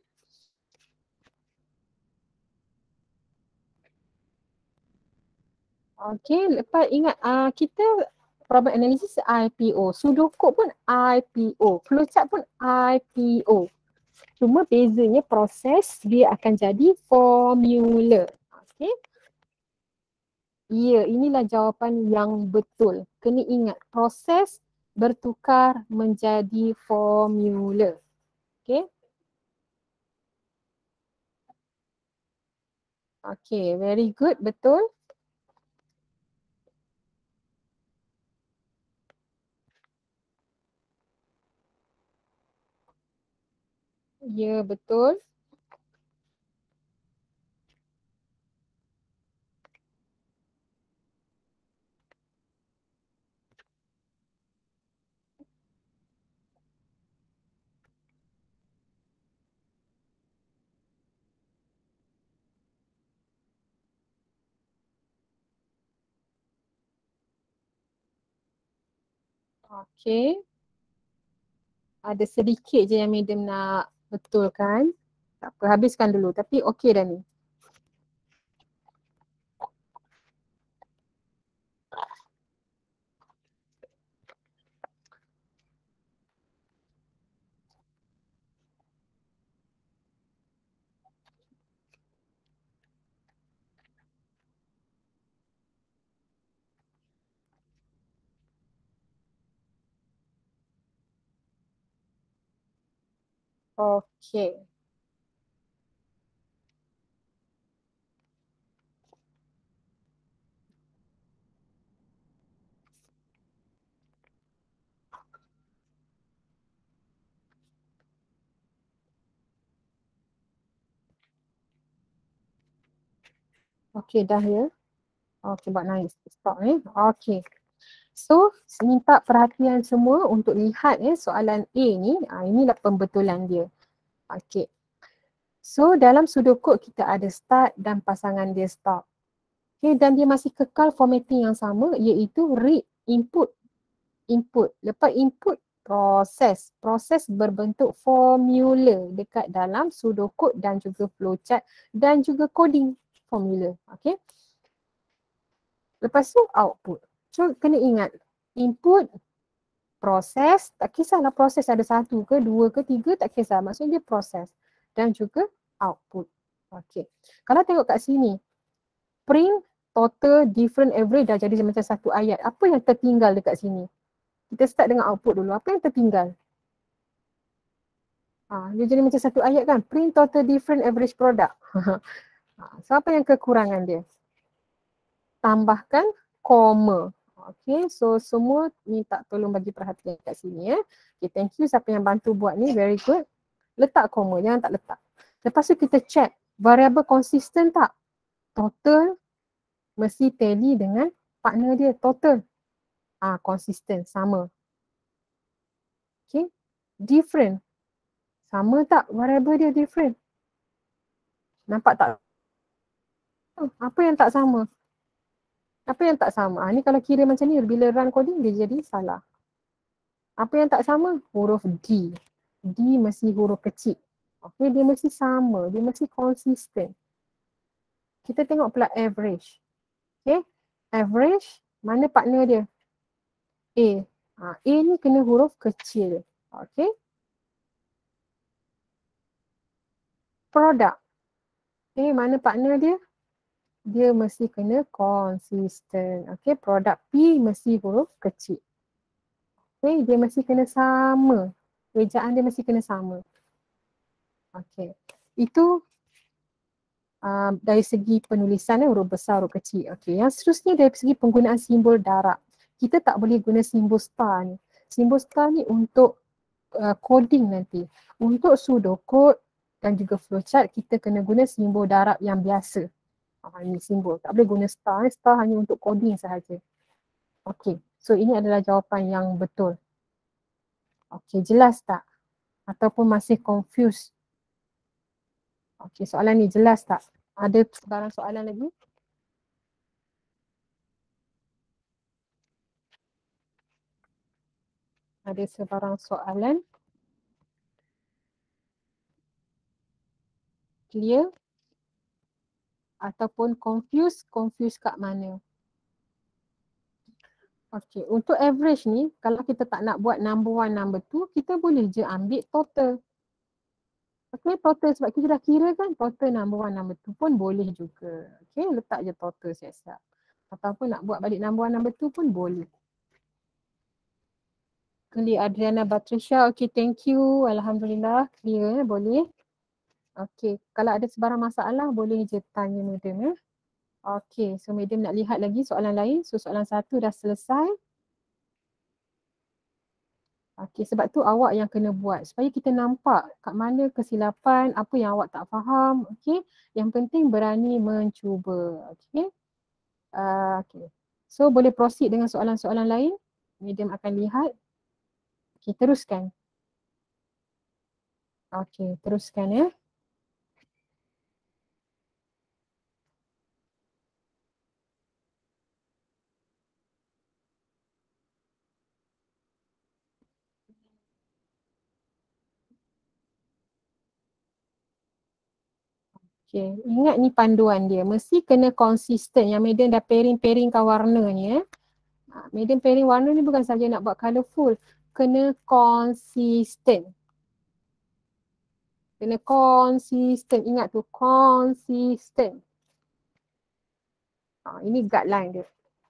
Okay, lepas ingat kita problem analysis IPO, pseudocode pun IPO, flowchart pun IPO. Cuma bezanya proses dia akan jadi formula. Okay. Ya, inilah jawapan yang betul. Kena ingat, proses bertukar menjadi formula. Okay. Okay, very good, betul. Ya, betul. Okay. Ada sedikit je yang Madam nak betulkan. Tak apa, habiskan dulu. Tapi okey dah ni. Okey. Okey dah ya. Okey, buat naik stop Okey. So, minta perhatian semua untuk lihat soalan A ni. Inilah pembetulan dia. Okey. So, dalam pseudocode kita ada start dan pasangan dia stop. Okey, dan dia masih kekal formatting yang sama iaitu read input. Input. Lepas input, proses. Proses berbentuk formula dekat dalam pseudocode dan juga flowchart dan juga coding formula. Okey. Lepas tu output. So kena ingat input, proses, tak kisahlah proses ada satu ke, dua ke, tiga, tak kisah. Maksudnya dia proses dan juga output. Okey. Kalau tengok kat sini, print, total, different, average dah jadi macam satu ayat. Apa yang tertinggal dekat sini? Kita start dengan output dulu. Apa yang tertinggal? Dia jadi macam satu ayat kan? Print, total, different, average product. So apa yang kekurangan dia? Tambahkan koma. Okay, so semua minta tolong bagi perhatian kat sini Okay, thank you siapa yang bantu buat ni, very good. Letak koma, jangan tak letak. Lepas tu kita check, variable konsisten tak? Total mesti tally dengan partner dia, total. Konsisten, sama. Okay, different. Sama tak variable dia different? Nampak tak? Apa yang tak sama? Apa yang tak sama? Ni kalau kira macam ni, bila run coding dia jadi salah. Apa yang tak sama? Huruf D. D mesti huruf kecil. Okay, dia mesti sama. Dia mesti konsisten. Kita tengok pula average. Okay, average, mana partner dia? A. A ni kena huruf kecil. Okay. Product. Okay, mana partner dia? Dia mesti kena konsisten. Okay, produk P mesti huruf kecil. Okay, dia mesti kena sama. ejaan dia mesti kena sama. Okey. Itu dari segi penulisan huruf besar, huruf kecil. Okey. Yang seterusnya dari segi penggunaan simbol darab. Kita tak boleh guna simbol star ni. Simbol star ni untuk coding nanti. Untuk pseudocode dan juga flowchart kita kena guna simbol darab yang biasa. Ini simbol. Tak boleh guna star. Star hanya untuk coding sahaja. Okey. So ini adalah jawapan yang betul. Okey, jelas tak? Ataupun masih confused? Okey, soalan ni jelas tak? Ada barang soalan lagi? Ada sebarang soalan? Clear? Ataupun confused? Confused kat mana? Okey, untuk average ni, kalau kita tak nak buat number one, number two, kita boleh je ambil total. Okey, total sebab kita dah kira kan total number one, number two pun boleh juga. Okey, letak je total siap-siap. Ataupun nak buat balik number one, number two pun boleh. Clear Adriana Batrisha, okey thank you. Alhamdulillah clear boleh. Okey, kalau ada sebarang masalah boleh je tanya madam ya. Okey, so madam nak lihat lagi soalan lain. So soalan 1 dah selesai. Okey, sebab tu awak yang kena buat supaya kita nampak kat mana kesilapan, apa yang awak tak faham. Okey, yang penting berani mencuba. Okey. Okey. So boleh proceed dengan soalan-soalan lain. Madam akan lihat. Okey, teruskan. Okey, teruskan ya. Okay. Ingat ni panduan dia. Mesti kena konsisten. Yang madam dah pairing-pairingkan warna ni. Madam pairing warna ni bukan saja nak buat colourful. Kena konsisten. Kena konsisten. Ingat tu, konsisten. Ini guideline dia.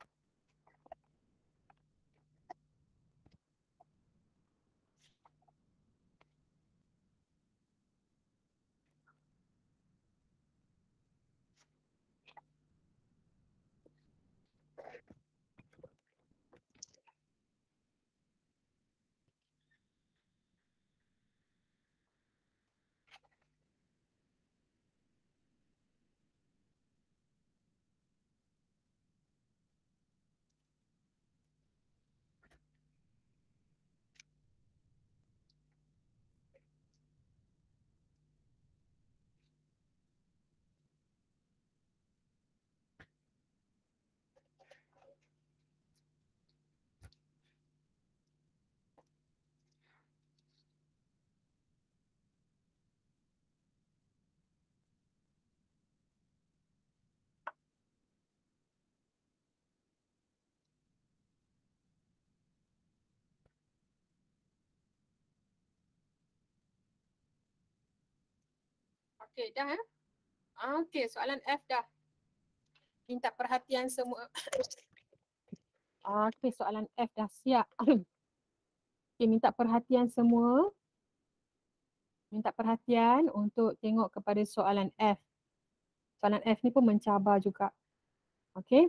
Okey, dah ya? Okey, soalan F dah. Minta perhatian semua. Okey, soalan F dah siap. Okey, minta perhatian semua. Minta perhatian untuk tengok kepada soalan F. Soalan F ni pun mencabar juga. Okey.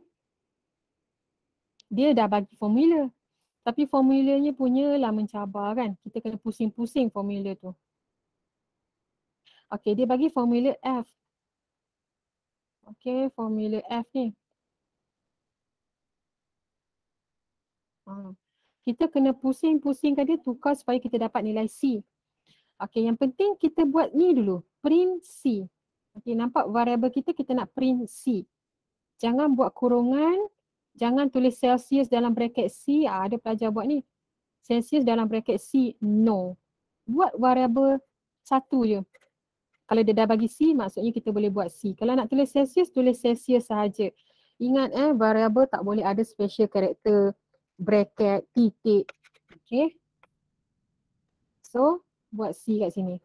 Dia dah bagi formula. Tapi formulanya punyalah mencabar kan. Kita kena pusing-pusing formula tu. Okey, dia bagi formula F. Okey, formula F ni. Kita kena pusing-pusingkan dia tukar supaya kita dapat nilai C. Okey, yang penting kita buat ni dulu. Print C. Okey, nampak variable kita nak print C. Jangan buat kurungan. Jangan tulis Celsius dalam bracket C. Ada pelajar buat ni. Celsius dalam bracket C. No. Buat variable satu je. Kalau dia dah bagi C, maksudnya kita boleh buat C. Kalau nak tulis Celsius sahaja. Ingat variable tak boleh ada special character, bracket, titik. Okay. So, buat C kat sini.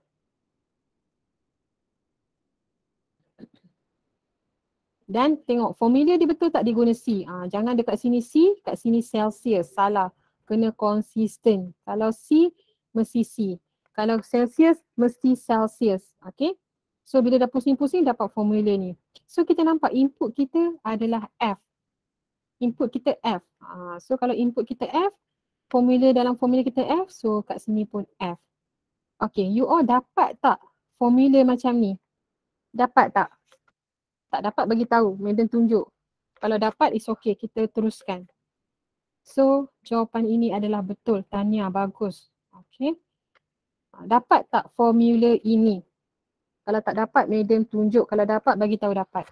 Dan tengok formula dia betul tak dia guna C. Jangan dekat sini C, kat sini Celsius. Salah. Kena konsisten. Kalau C, mesti C. Kalau Celsius, mesti Celsius. Okay. So bila dah pusing-pusing dapat formula ni. So kita nampak input kita adalah F. Input kita F. So kalau input kita F, formula dalam formula kita F, so kat sini pun F. Okay, you all dapat tak formula macam ni? Dapat tak? Tak dapat bagi tahu, Madam tunjuk. Kalau dapat, it's okay, kita teruskan. So, jawapan ini adalah betul. Tahniah, bagus. Okay. Dapat tak formula ini? Kalau tak dapat, Madam tunjuk. Kalau dapat, bagi tahu dapat.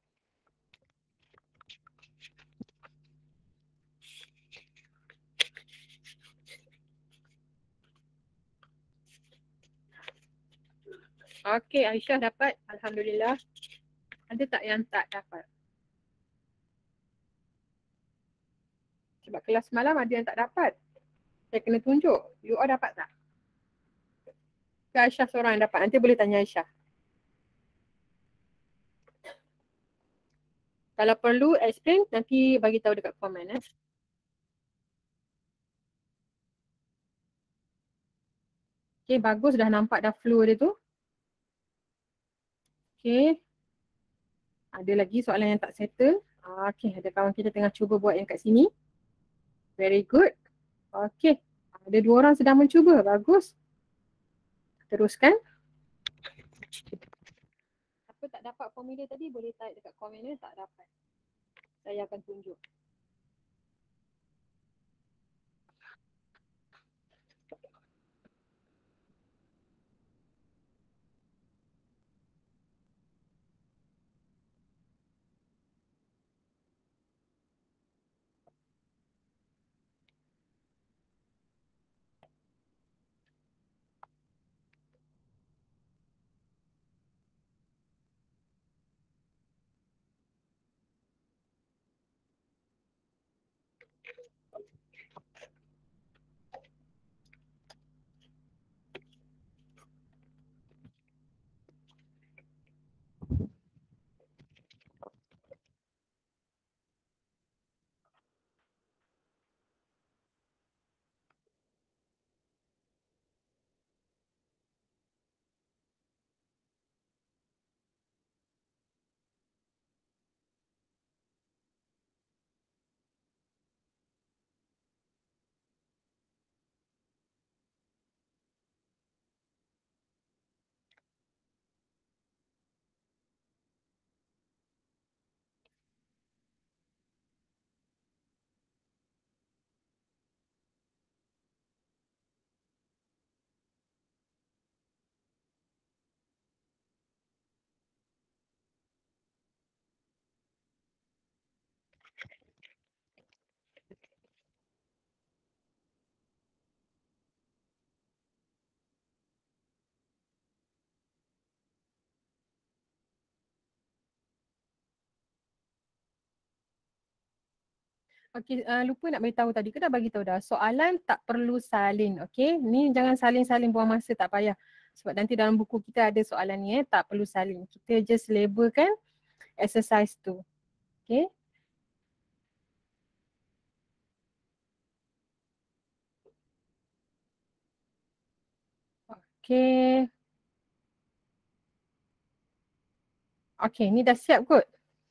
Okay, Aisyah dapat. Alhamdulillah. Ada tak yang tak dapat? Sebab kelas malam ada yang tak dapat. Saya kena tunjuk. You all dapat tak? Ke Aisyah seorang yang dapat? Nanti boleh tanya Aisyah. Kalau perlu explain, nanti bagi tahu dekat komen. Okay, bagus. Dah nampak dah flow dia tu. Okay. Ada lagi soalan yang tak settle. Okay, ada kawan kita tengah cuba buat yang kat sini. Very good. Okay. Ada 2 orang sedang mencuba. Bagus. Teruskan. Apa tak dapat formula tadi boleh type dekat komen ni. Tak dapat. Saya akan tunjuk. Okey, lupa nak beritahu tadi ke dah bagi tahu dah. Soalan tak perlu salin, okey? Ni jangan salin-salin buang masa, tak payah. Sebab nanti dalam buku kita ada soalan ni tak perlu salin. Kita just labelkan exercise tu. Okey? Okey. Okey, ni dah siap kot.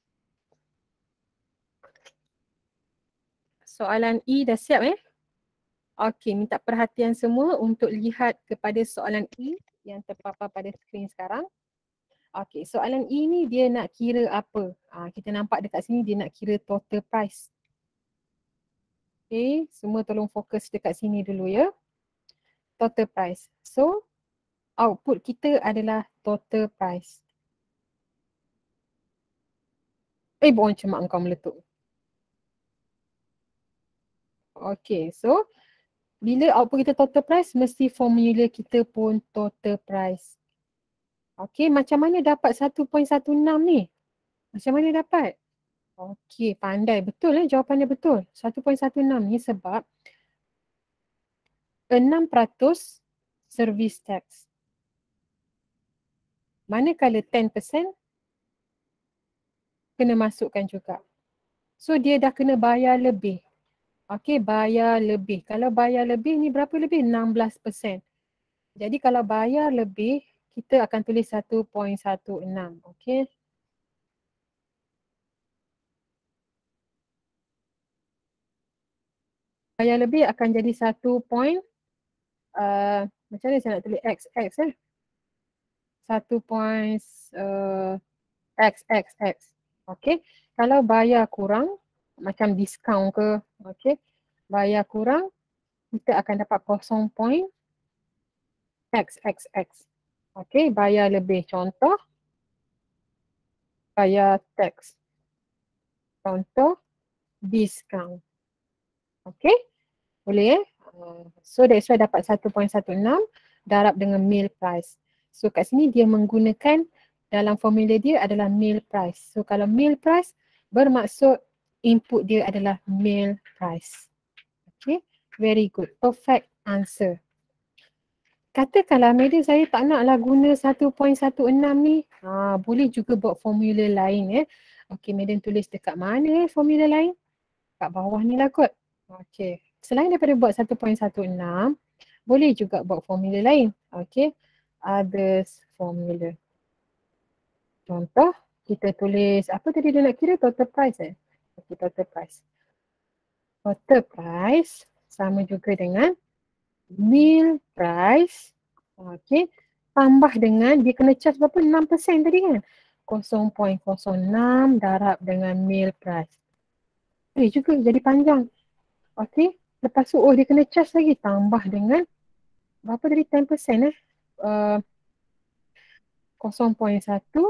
Soalan E dah siap Okey, minta perhatian semua untuk lihat kepada soalan E yang terpapar pada skrin sekarang. Okey, soalan E ni dia nak kira apa? Kita nampak dekat sini dia nak kira total price. Okey, semua tolong fokus dekat sini dulu ya. Total price. So, output kita adalah total price. Bohong cemak engkau meletup. Okey, so bila output kita total price, mesti formula kita pun total price. Okey, macam mana dapat 1.16 ni? Macam mana dapat? Okey, pandai. Betul jawapannya betul. 1.16 ni sebab 6% service tax. Manakala 10% kena masukkan juga. So dia dah kena bayar lebih. Okey, bayar lebih. Kalau bayar lebih ni berapa lebih? 16%. Jadi kalau bayar lebih, kita akan tulis 1.16. Okey. Bayar lebih akan jadi 1 point, macam mana saya nak tulis x eh? 1 point x. Okey. Kalau bayar kurang, macam diskaun ke, okey. Bayar kurang, kita akan dapat 0 point x. Okey, bayar lebih. Contoh, bayar tax. Contoh, diskaun. Okey, boleh so that's why dapat 1.16 darab dengan meal price. So kat sini dia menggunakan dalam formula dia adalah meal price. So kalau meal price bermaksud input dia adalah meal price. Okay, very good. Perfect answer. Katakanlah madam saya tak naklah guna 1.16 ni. Boleh juga buat formula lain Okey, madam tulis dekat mana formula lain? Kat bawah ni lah kot. Okey. Selain daripada buat 1.16, boleh juga buat formula lain. Okey. Others formula. Contoh, kita tulis apa tadi dia nak kira? Total price Okey, total price. Total price sama juga dengan meal price. Okey. Tambah dengan dia kena charge berapa? 6% tadi kan? 0.06 darab dengan meal price. Boleh juga jadi panjang. Okey. Lepas tu, dia kena charge lagi. Tambah dengan berapa tadi? 10% 0.1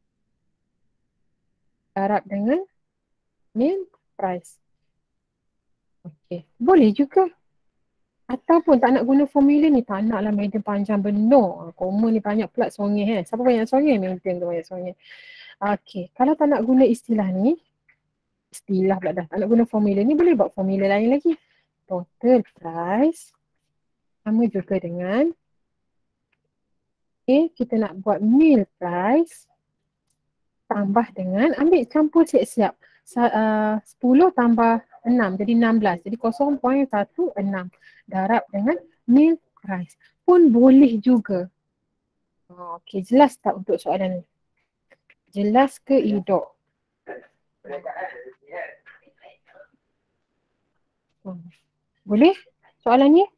darab dengan meal price. Okey. Boleh juga. Ataupun tak nak guna formula ni, tak naklah madam panjang benar. Common ni banyak pula songeh Siapa banyak songeh? Madam tu banyak songeh. Okey. Kalau tak nak guna istilah ni, istilah pula dah. Tak nak guna formula ni, boleh buat formula lain lagi. Total price sama juga dengan kita nak buat meal price tambah dengan, ambil campur siap-siap. 10 tambah 6 jadi 16. Jadi 0.16 darab dengan meal price. Pun boleh juga. Okey, jelas tak untuk soalan ni? Jelas ke Idok? Boleh soalan ni?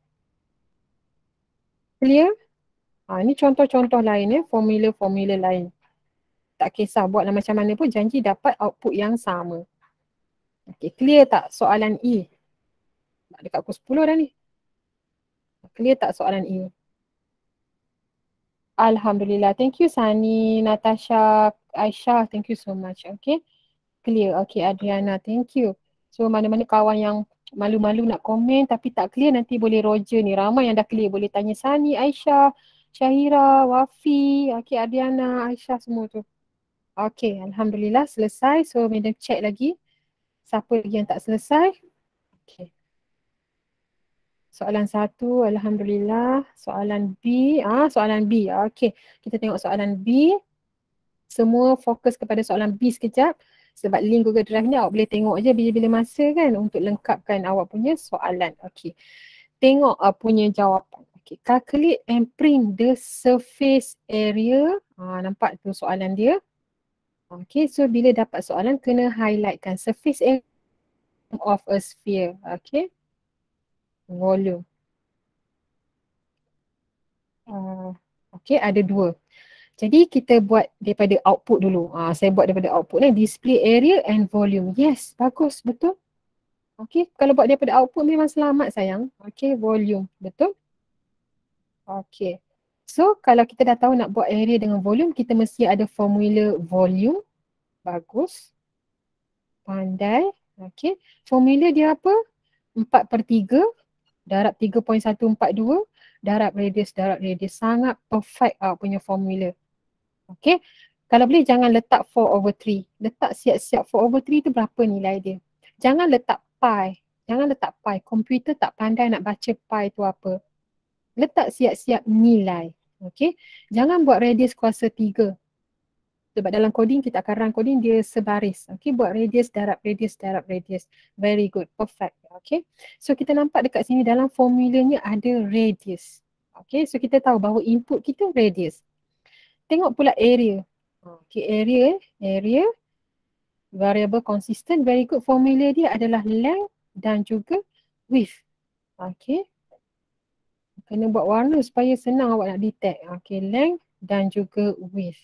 Clear? Ni contoh-contoh lain formula-formula lain. Tak kisah buatlah macam mana pun, janji dapat output yang sama. Okey, clear tak soalan E? Dekat pukul 10 dah ni. Clear tak soalan E? Alhamdulillah. Thank you Sani, Natasha, Aisyah. Thank you so much. Okay. Clear. Okay Adriana. Thank you. So mana-mana kawan yang malu-malu nak komen tapi tak clear, nanti boleh Roger ni. Ramai yang dah clear. Boleh tanya Sani, Aisyah, Syahira, Wafi, okay, Adriana, Aisyah semua tu. Okay. Alhamdulillah selesai. So madam check lagi. Siapa lagi yang tak selesai? Okay. Soalan 1, Alhamdulillah. Soalan B, soalan B. Okey, kita tengok soalan B. Semua fokus kepada soalan B sekejap. Sebab link Google Drive ni awak boleh tengok je bila-bila masa kan untuk lengkapkan awak punya soalan. Okey, tengok punya jawapan. Okey, calculate and print the surface area. Nampak tu soalan dia. Okey, so bila dapat soalan kena highlightkan surface area of a sphere. Okey. Volume. Okey, ada dua. Jadi kita buat daripada output dulu. Saya buat daripada output ni, display area and volume. Yes, bagus, betul. Okey, kalau buat daripada output memang selamat sayang. Okey, volume, betul. Okey. So, kalau kita dah tahu nak buat area dengan volume, kita mesti ada formula volume. Bagus. Pandai. Okey. Formula dia apa? 4/3 darab 3.142 darab radius. Sangat perfect punya formula. Okey. Kalau boleh jangan letak 4/3. Letak siap-siap 4/3 tu berapa nilai dia. Jangan letak pi. Komputer tak pandai nak baca pi tu apa. Letak siap-siap nilai. Okey. Jangan buat radius kuasa 3. Sebab dalam coding kita akan run coding dia sebaris. Okay, buat radius, darab, radius, darab, radius. Very good, perfect. Okay, so kita nampak dekat sini dalam formulanya ada radius. Okay, so kita tahu bahawa input kita radius. Tengok pula area. Okay, area, variable consistent, very good. Formula dia adalah length dan juga width. Okay, kena buat warna supaya senang awak nak detect. Okay, length dan juga width.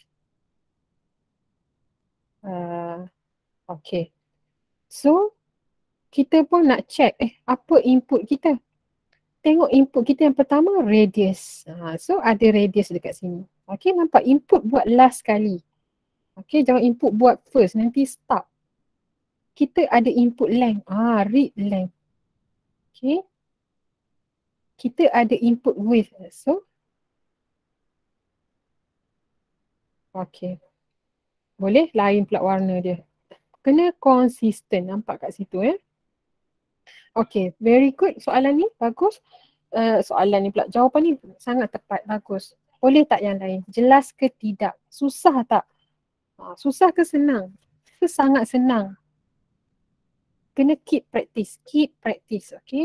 Okay. So, kita pun nak check apa input kita. Tengok input kita yang pertama radius. So, ada radius dekat sini. Okay, nampak input buat last kali. Okay, jangan input buat first, nanti stop. Kita ada input length. Read length. Okay. Kita ada input width. So, okay. Boleh lain pula warna dia. Kena konsisten. Nampak kat situ Okay, very good. Soalan ni bagus. Soalan ni pula, jawapan ni sangat tepat, bagus. Boleh tak yang lain? Jelas ke tidak? Susah tak? Susah ke senang? Ke sangat senang? Kena keep practice. Keep practice, okay?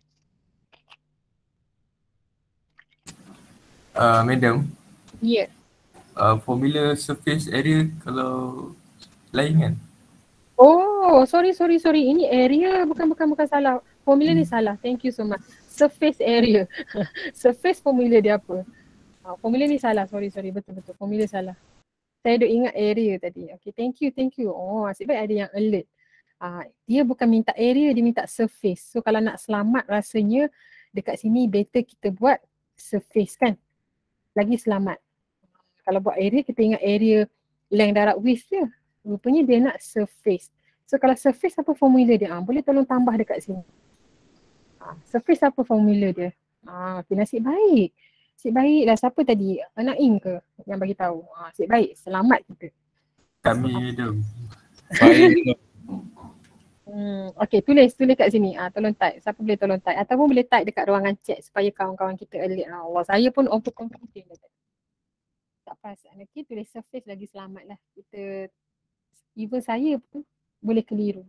Madam, Yeah. formula surface area kalau lain kan? Oh, sorry. Ini area bukan salah. Formula ni salah. Thank you so much. Surface area. Surface formula dia apa? Formula ni salah. Sorry. Betul. Formula salah. Saya duk ingat area tadi. Okay, thank you. Oh, asyik baik ada yang alert. Dia bukan minta area, dia minta surface. So kalau nak selamat rasanya dekat sini better kita buat surface kan. Lagi selamat. Kalau buat area, kita ingat area length, darab, width je. Rupanya dia nak surface. So kalau surface apa formula dia? Boleh tolong tambah dekat sini. Surface apa formula dia? Okay, nasib baik. Nasib baik lah. Siapa tadi? Naim ke yang bagi tahu? Nasib baik. Selamat kita. Kami madam. Baik. Okay, tulis kat sini. Tolong type. Siapa boleh tolong type? Ataupun boleh type dekat ruangan chat supaya kawan-kawan kita alert. Allah, saya pun over confident. Tak perasan. Okay, tulis surface lagi selamat lah. Kita, even saya pun boleh keliru.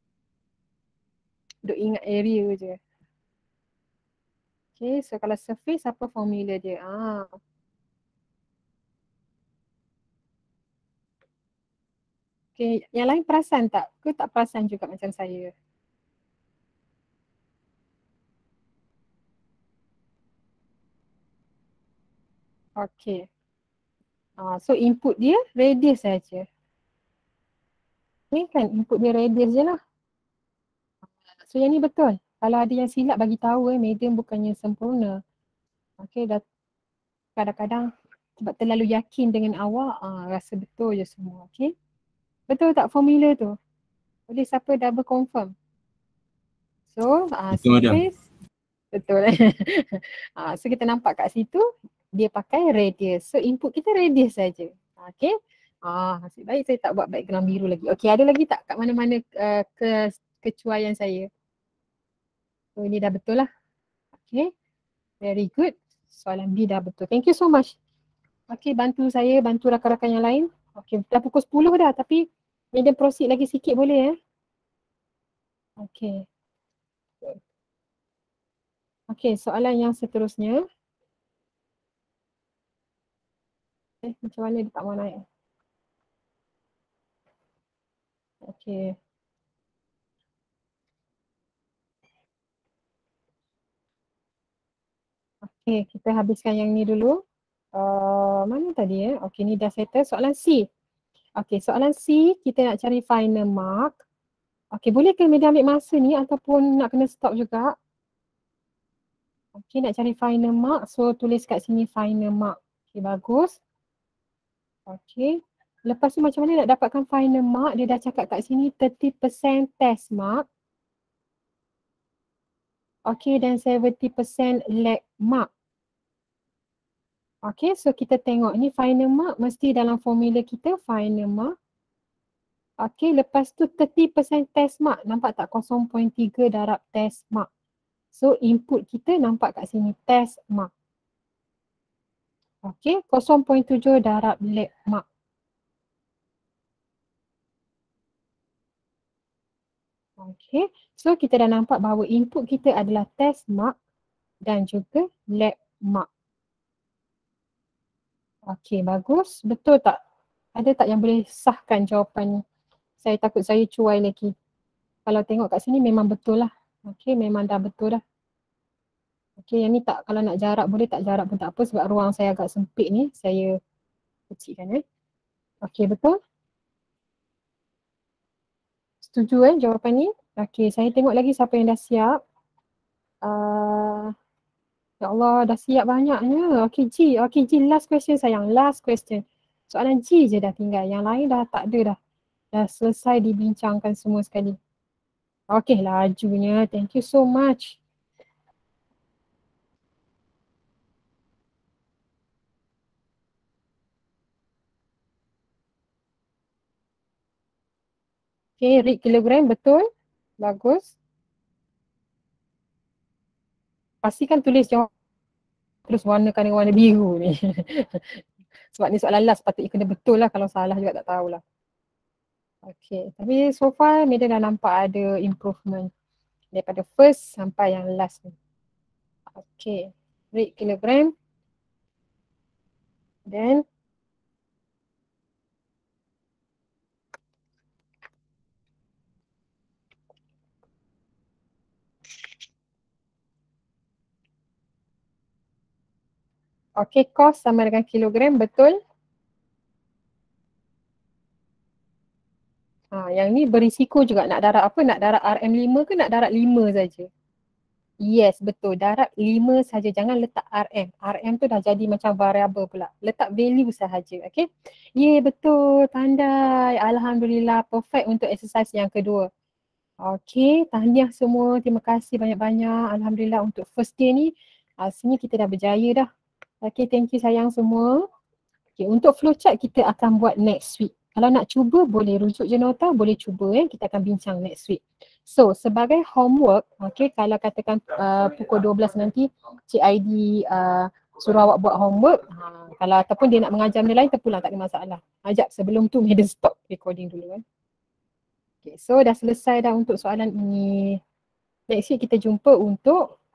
Duk ingat area je. Okay, so kalau surface apa formula dia? Okay, yang lain perasan tak? Ke tak perasan juga macam saya? Okay. So input dia radius saja. Ni kan input dia radius je lah. So yang ni betul. Kalau ada yang silap bagi tahu medium bukannya sempurna. Okay, dah kadang-kadang sebab terlalu yakin dengan awak, rasa betul je semua. Okay. Betul tak formula tu? Boleh siapa double confirm? So, surface. Betul. So kita nampak kat situ dia pakai radius. So input kita radius saja. Okay. Nasib baik saya tak buat background biru lagi. Okay, ada lagi tak kat mana-mana kecuaian saya? So ini dah betul lah. Okay. Very good. Soalan B dah betul. Thank you so much. Okay, bantu saya, bantu rakan-rakan yang lain. Okay, dah pukul 10 dah tapi madam proceed lagi sikit boleh Okay. Okay, soalan yang seterusnya. Macam mana dia tak mau naik? Okay. Okay, kita habiskan yang ni dulu. Mana tadi Okay, ni dah settle. Soalan C. Okay, soalan C kita nak cari final mark. Okay, boleh ke media ambil masa ni ataupun nak kena stop juga? Okay, nak cari final mark. So, tulis kat sini final mark. Okay, bagus. Okay. Lepas tu macam mana nak dapatkan final mark? Dia dah cakap kat sini 30% test mark. Okay, dan 70% lag mark. Okay, so kita tengok ni final mark mesti dalam formula kita final mark. Okay, lepas tu 30% test mark. Nampak tak 0.3 darab test mark. So input kita nampak kat sini test mark. Okay, 0.7 darab lag mark. Okay, so kita dah nampak bahawa input kita adalah test mark dan juga lab mark. Okay, bagus. Betul tak? Ada tak yang boleh sahkan jawapan ni? Saya takut saya cuai lagi. Kalau tengok kat sini memang betul lah. Okay, memang dah betul dah. Okay, yang ni tak, kalau nak jarak boleh, tak jarak pun tak apa sebab ruang saya agak sempit ni. Saya kecilkan Okay, betul? Setuju jawapan ni? Okay, saya tengok lagi siapa yang dah siap. Ya Allah, dah siap banyaknya. Okay, G. Okay, G, last question sayang. Last question. Soalan G je dah tinggal. Yang lain dah tak ada dah. Dah selesai dibincangkan semua sekali. Okay, lajunya. Thank you so much. Okay, read kilogram betul. Bagus. Pastikan tulis jawab terus warnakan dengan warna biru ni. Sebab ni soalan last patutnya kena betul lah, kalau salah juga tak tahulah. Okay, tapi so far Mida dah nampak ada improvement daripada first sampai yang last ni. Okay, read kilogram. Then okay, cost sama dengan kilogram, betul? Yang ni berisiko juga nak darab apa? Nak darab RM5 ke nak darab 5 saja? Yes, betul. Darab 5 saja. Jangan letak RM. RM tu dah jadi macam variable pula. Letak value sahaja. Okay? Betul. Pandai. Alhamdulillah. Perfect untuk exercise yang kedua. Okay. Tahniah semua. Terima kasih banyak-banyak. Alhamdulillah untuk first day ni. Sini kita dah berjaya dah. Okay. Thank you sayang semua. Okay. Untuk flowchart kita akan buat next week. Kalau nak cuba boleh rujuk je nota. Boleh cuba kita akan bincang next week. So, sebagai homework, okay, kalau katakan pukul 12 nanti Cik Aidi suruh awak buat homework, kalau ataupun dia nak mengajar benda lain, terpulang, tak ada masalah. Ajak sebelum tu Mida stop recording dulu. Okay, so dah selesai dah untuk soalan ini. Next week kita jumpa untuk